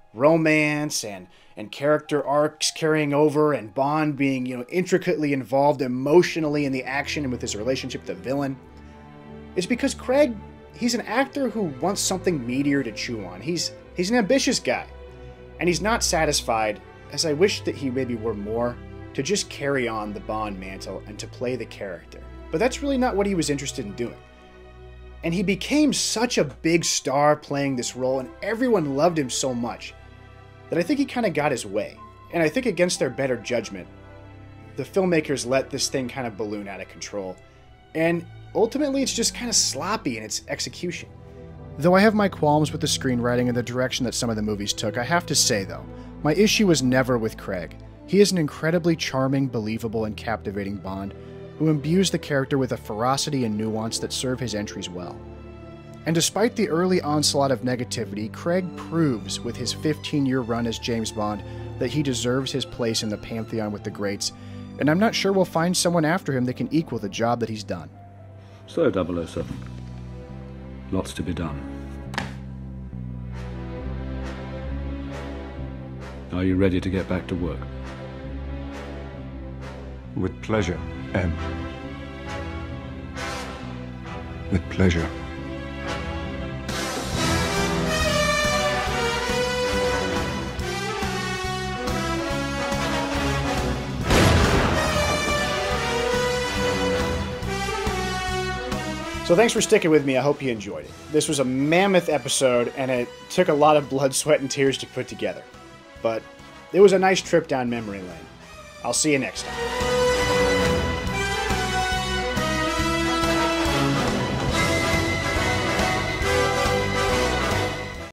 romance and, and character arcs carrying over, and Bond being, you know, intricately involved emotionally in the action and with his relationship with the villain. It's because Craig, he's an actor who wants something meatier to chew on. He's he's an ambitious guy, and he's not satisfied, as I wish that he maybe were more, to just carry on the Bond mantle and to play the character. But that's really not what he was interested in doing. And he became such a big star playing this role, and everyone loved him so much, that I think he kind of got his way. And I think against their better judgment, the filmmakers let this thing kind of balloon out of control. And ultimately, it's just kind of sloppy in its execution. Though I have my qualms with the screenwriting and the direction that some of the movies took, I have to say, though, my issue was never with Craig. He is an incredibly charming, believable, and captivating Bond who imbues the character with a ferocity and nuance that serve his entries well. And despite the early onslaught of negativity, Craig proves with his fifteen-year run as James Bond that he deserves his place in the pantheon with the greats, and I'm not sure we'll find someone after him that can equal the job that he's done. So, double oh seven. Lots to be done. Are you ready to get back to work? With pleasure, M. With pleasure. So thanks for sticking with me. I hope you enjoyed it. This was a mammoth episode, and it took a lot of blood, sweat, and tears to put together. But it was a nice trip down memory lane. I'll see you next time.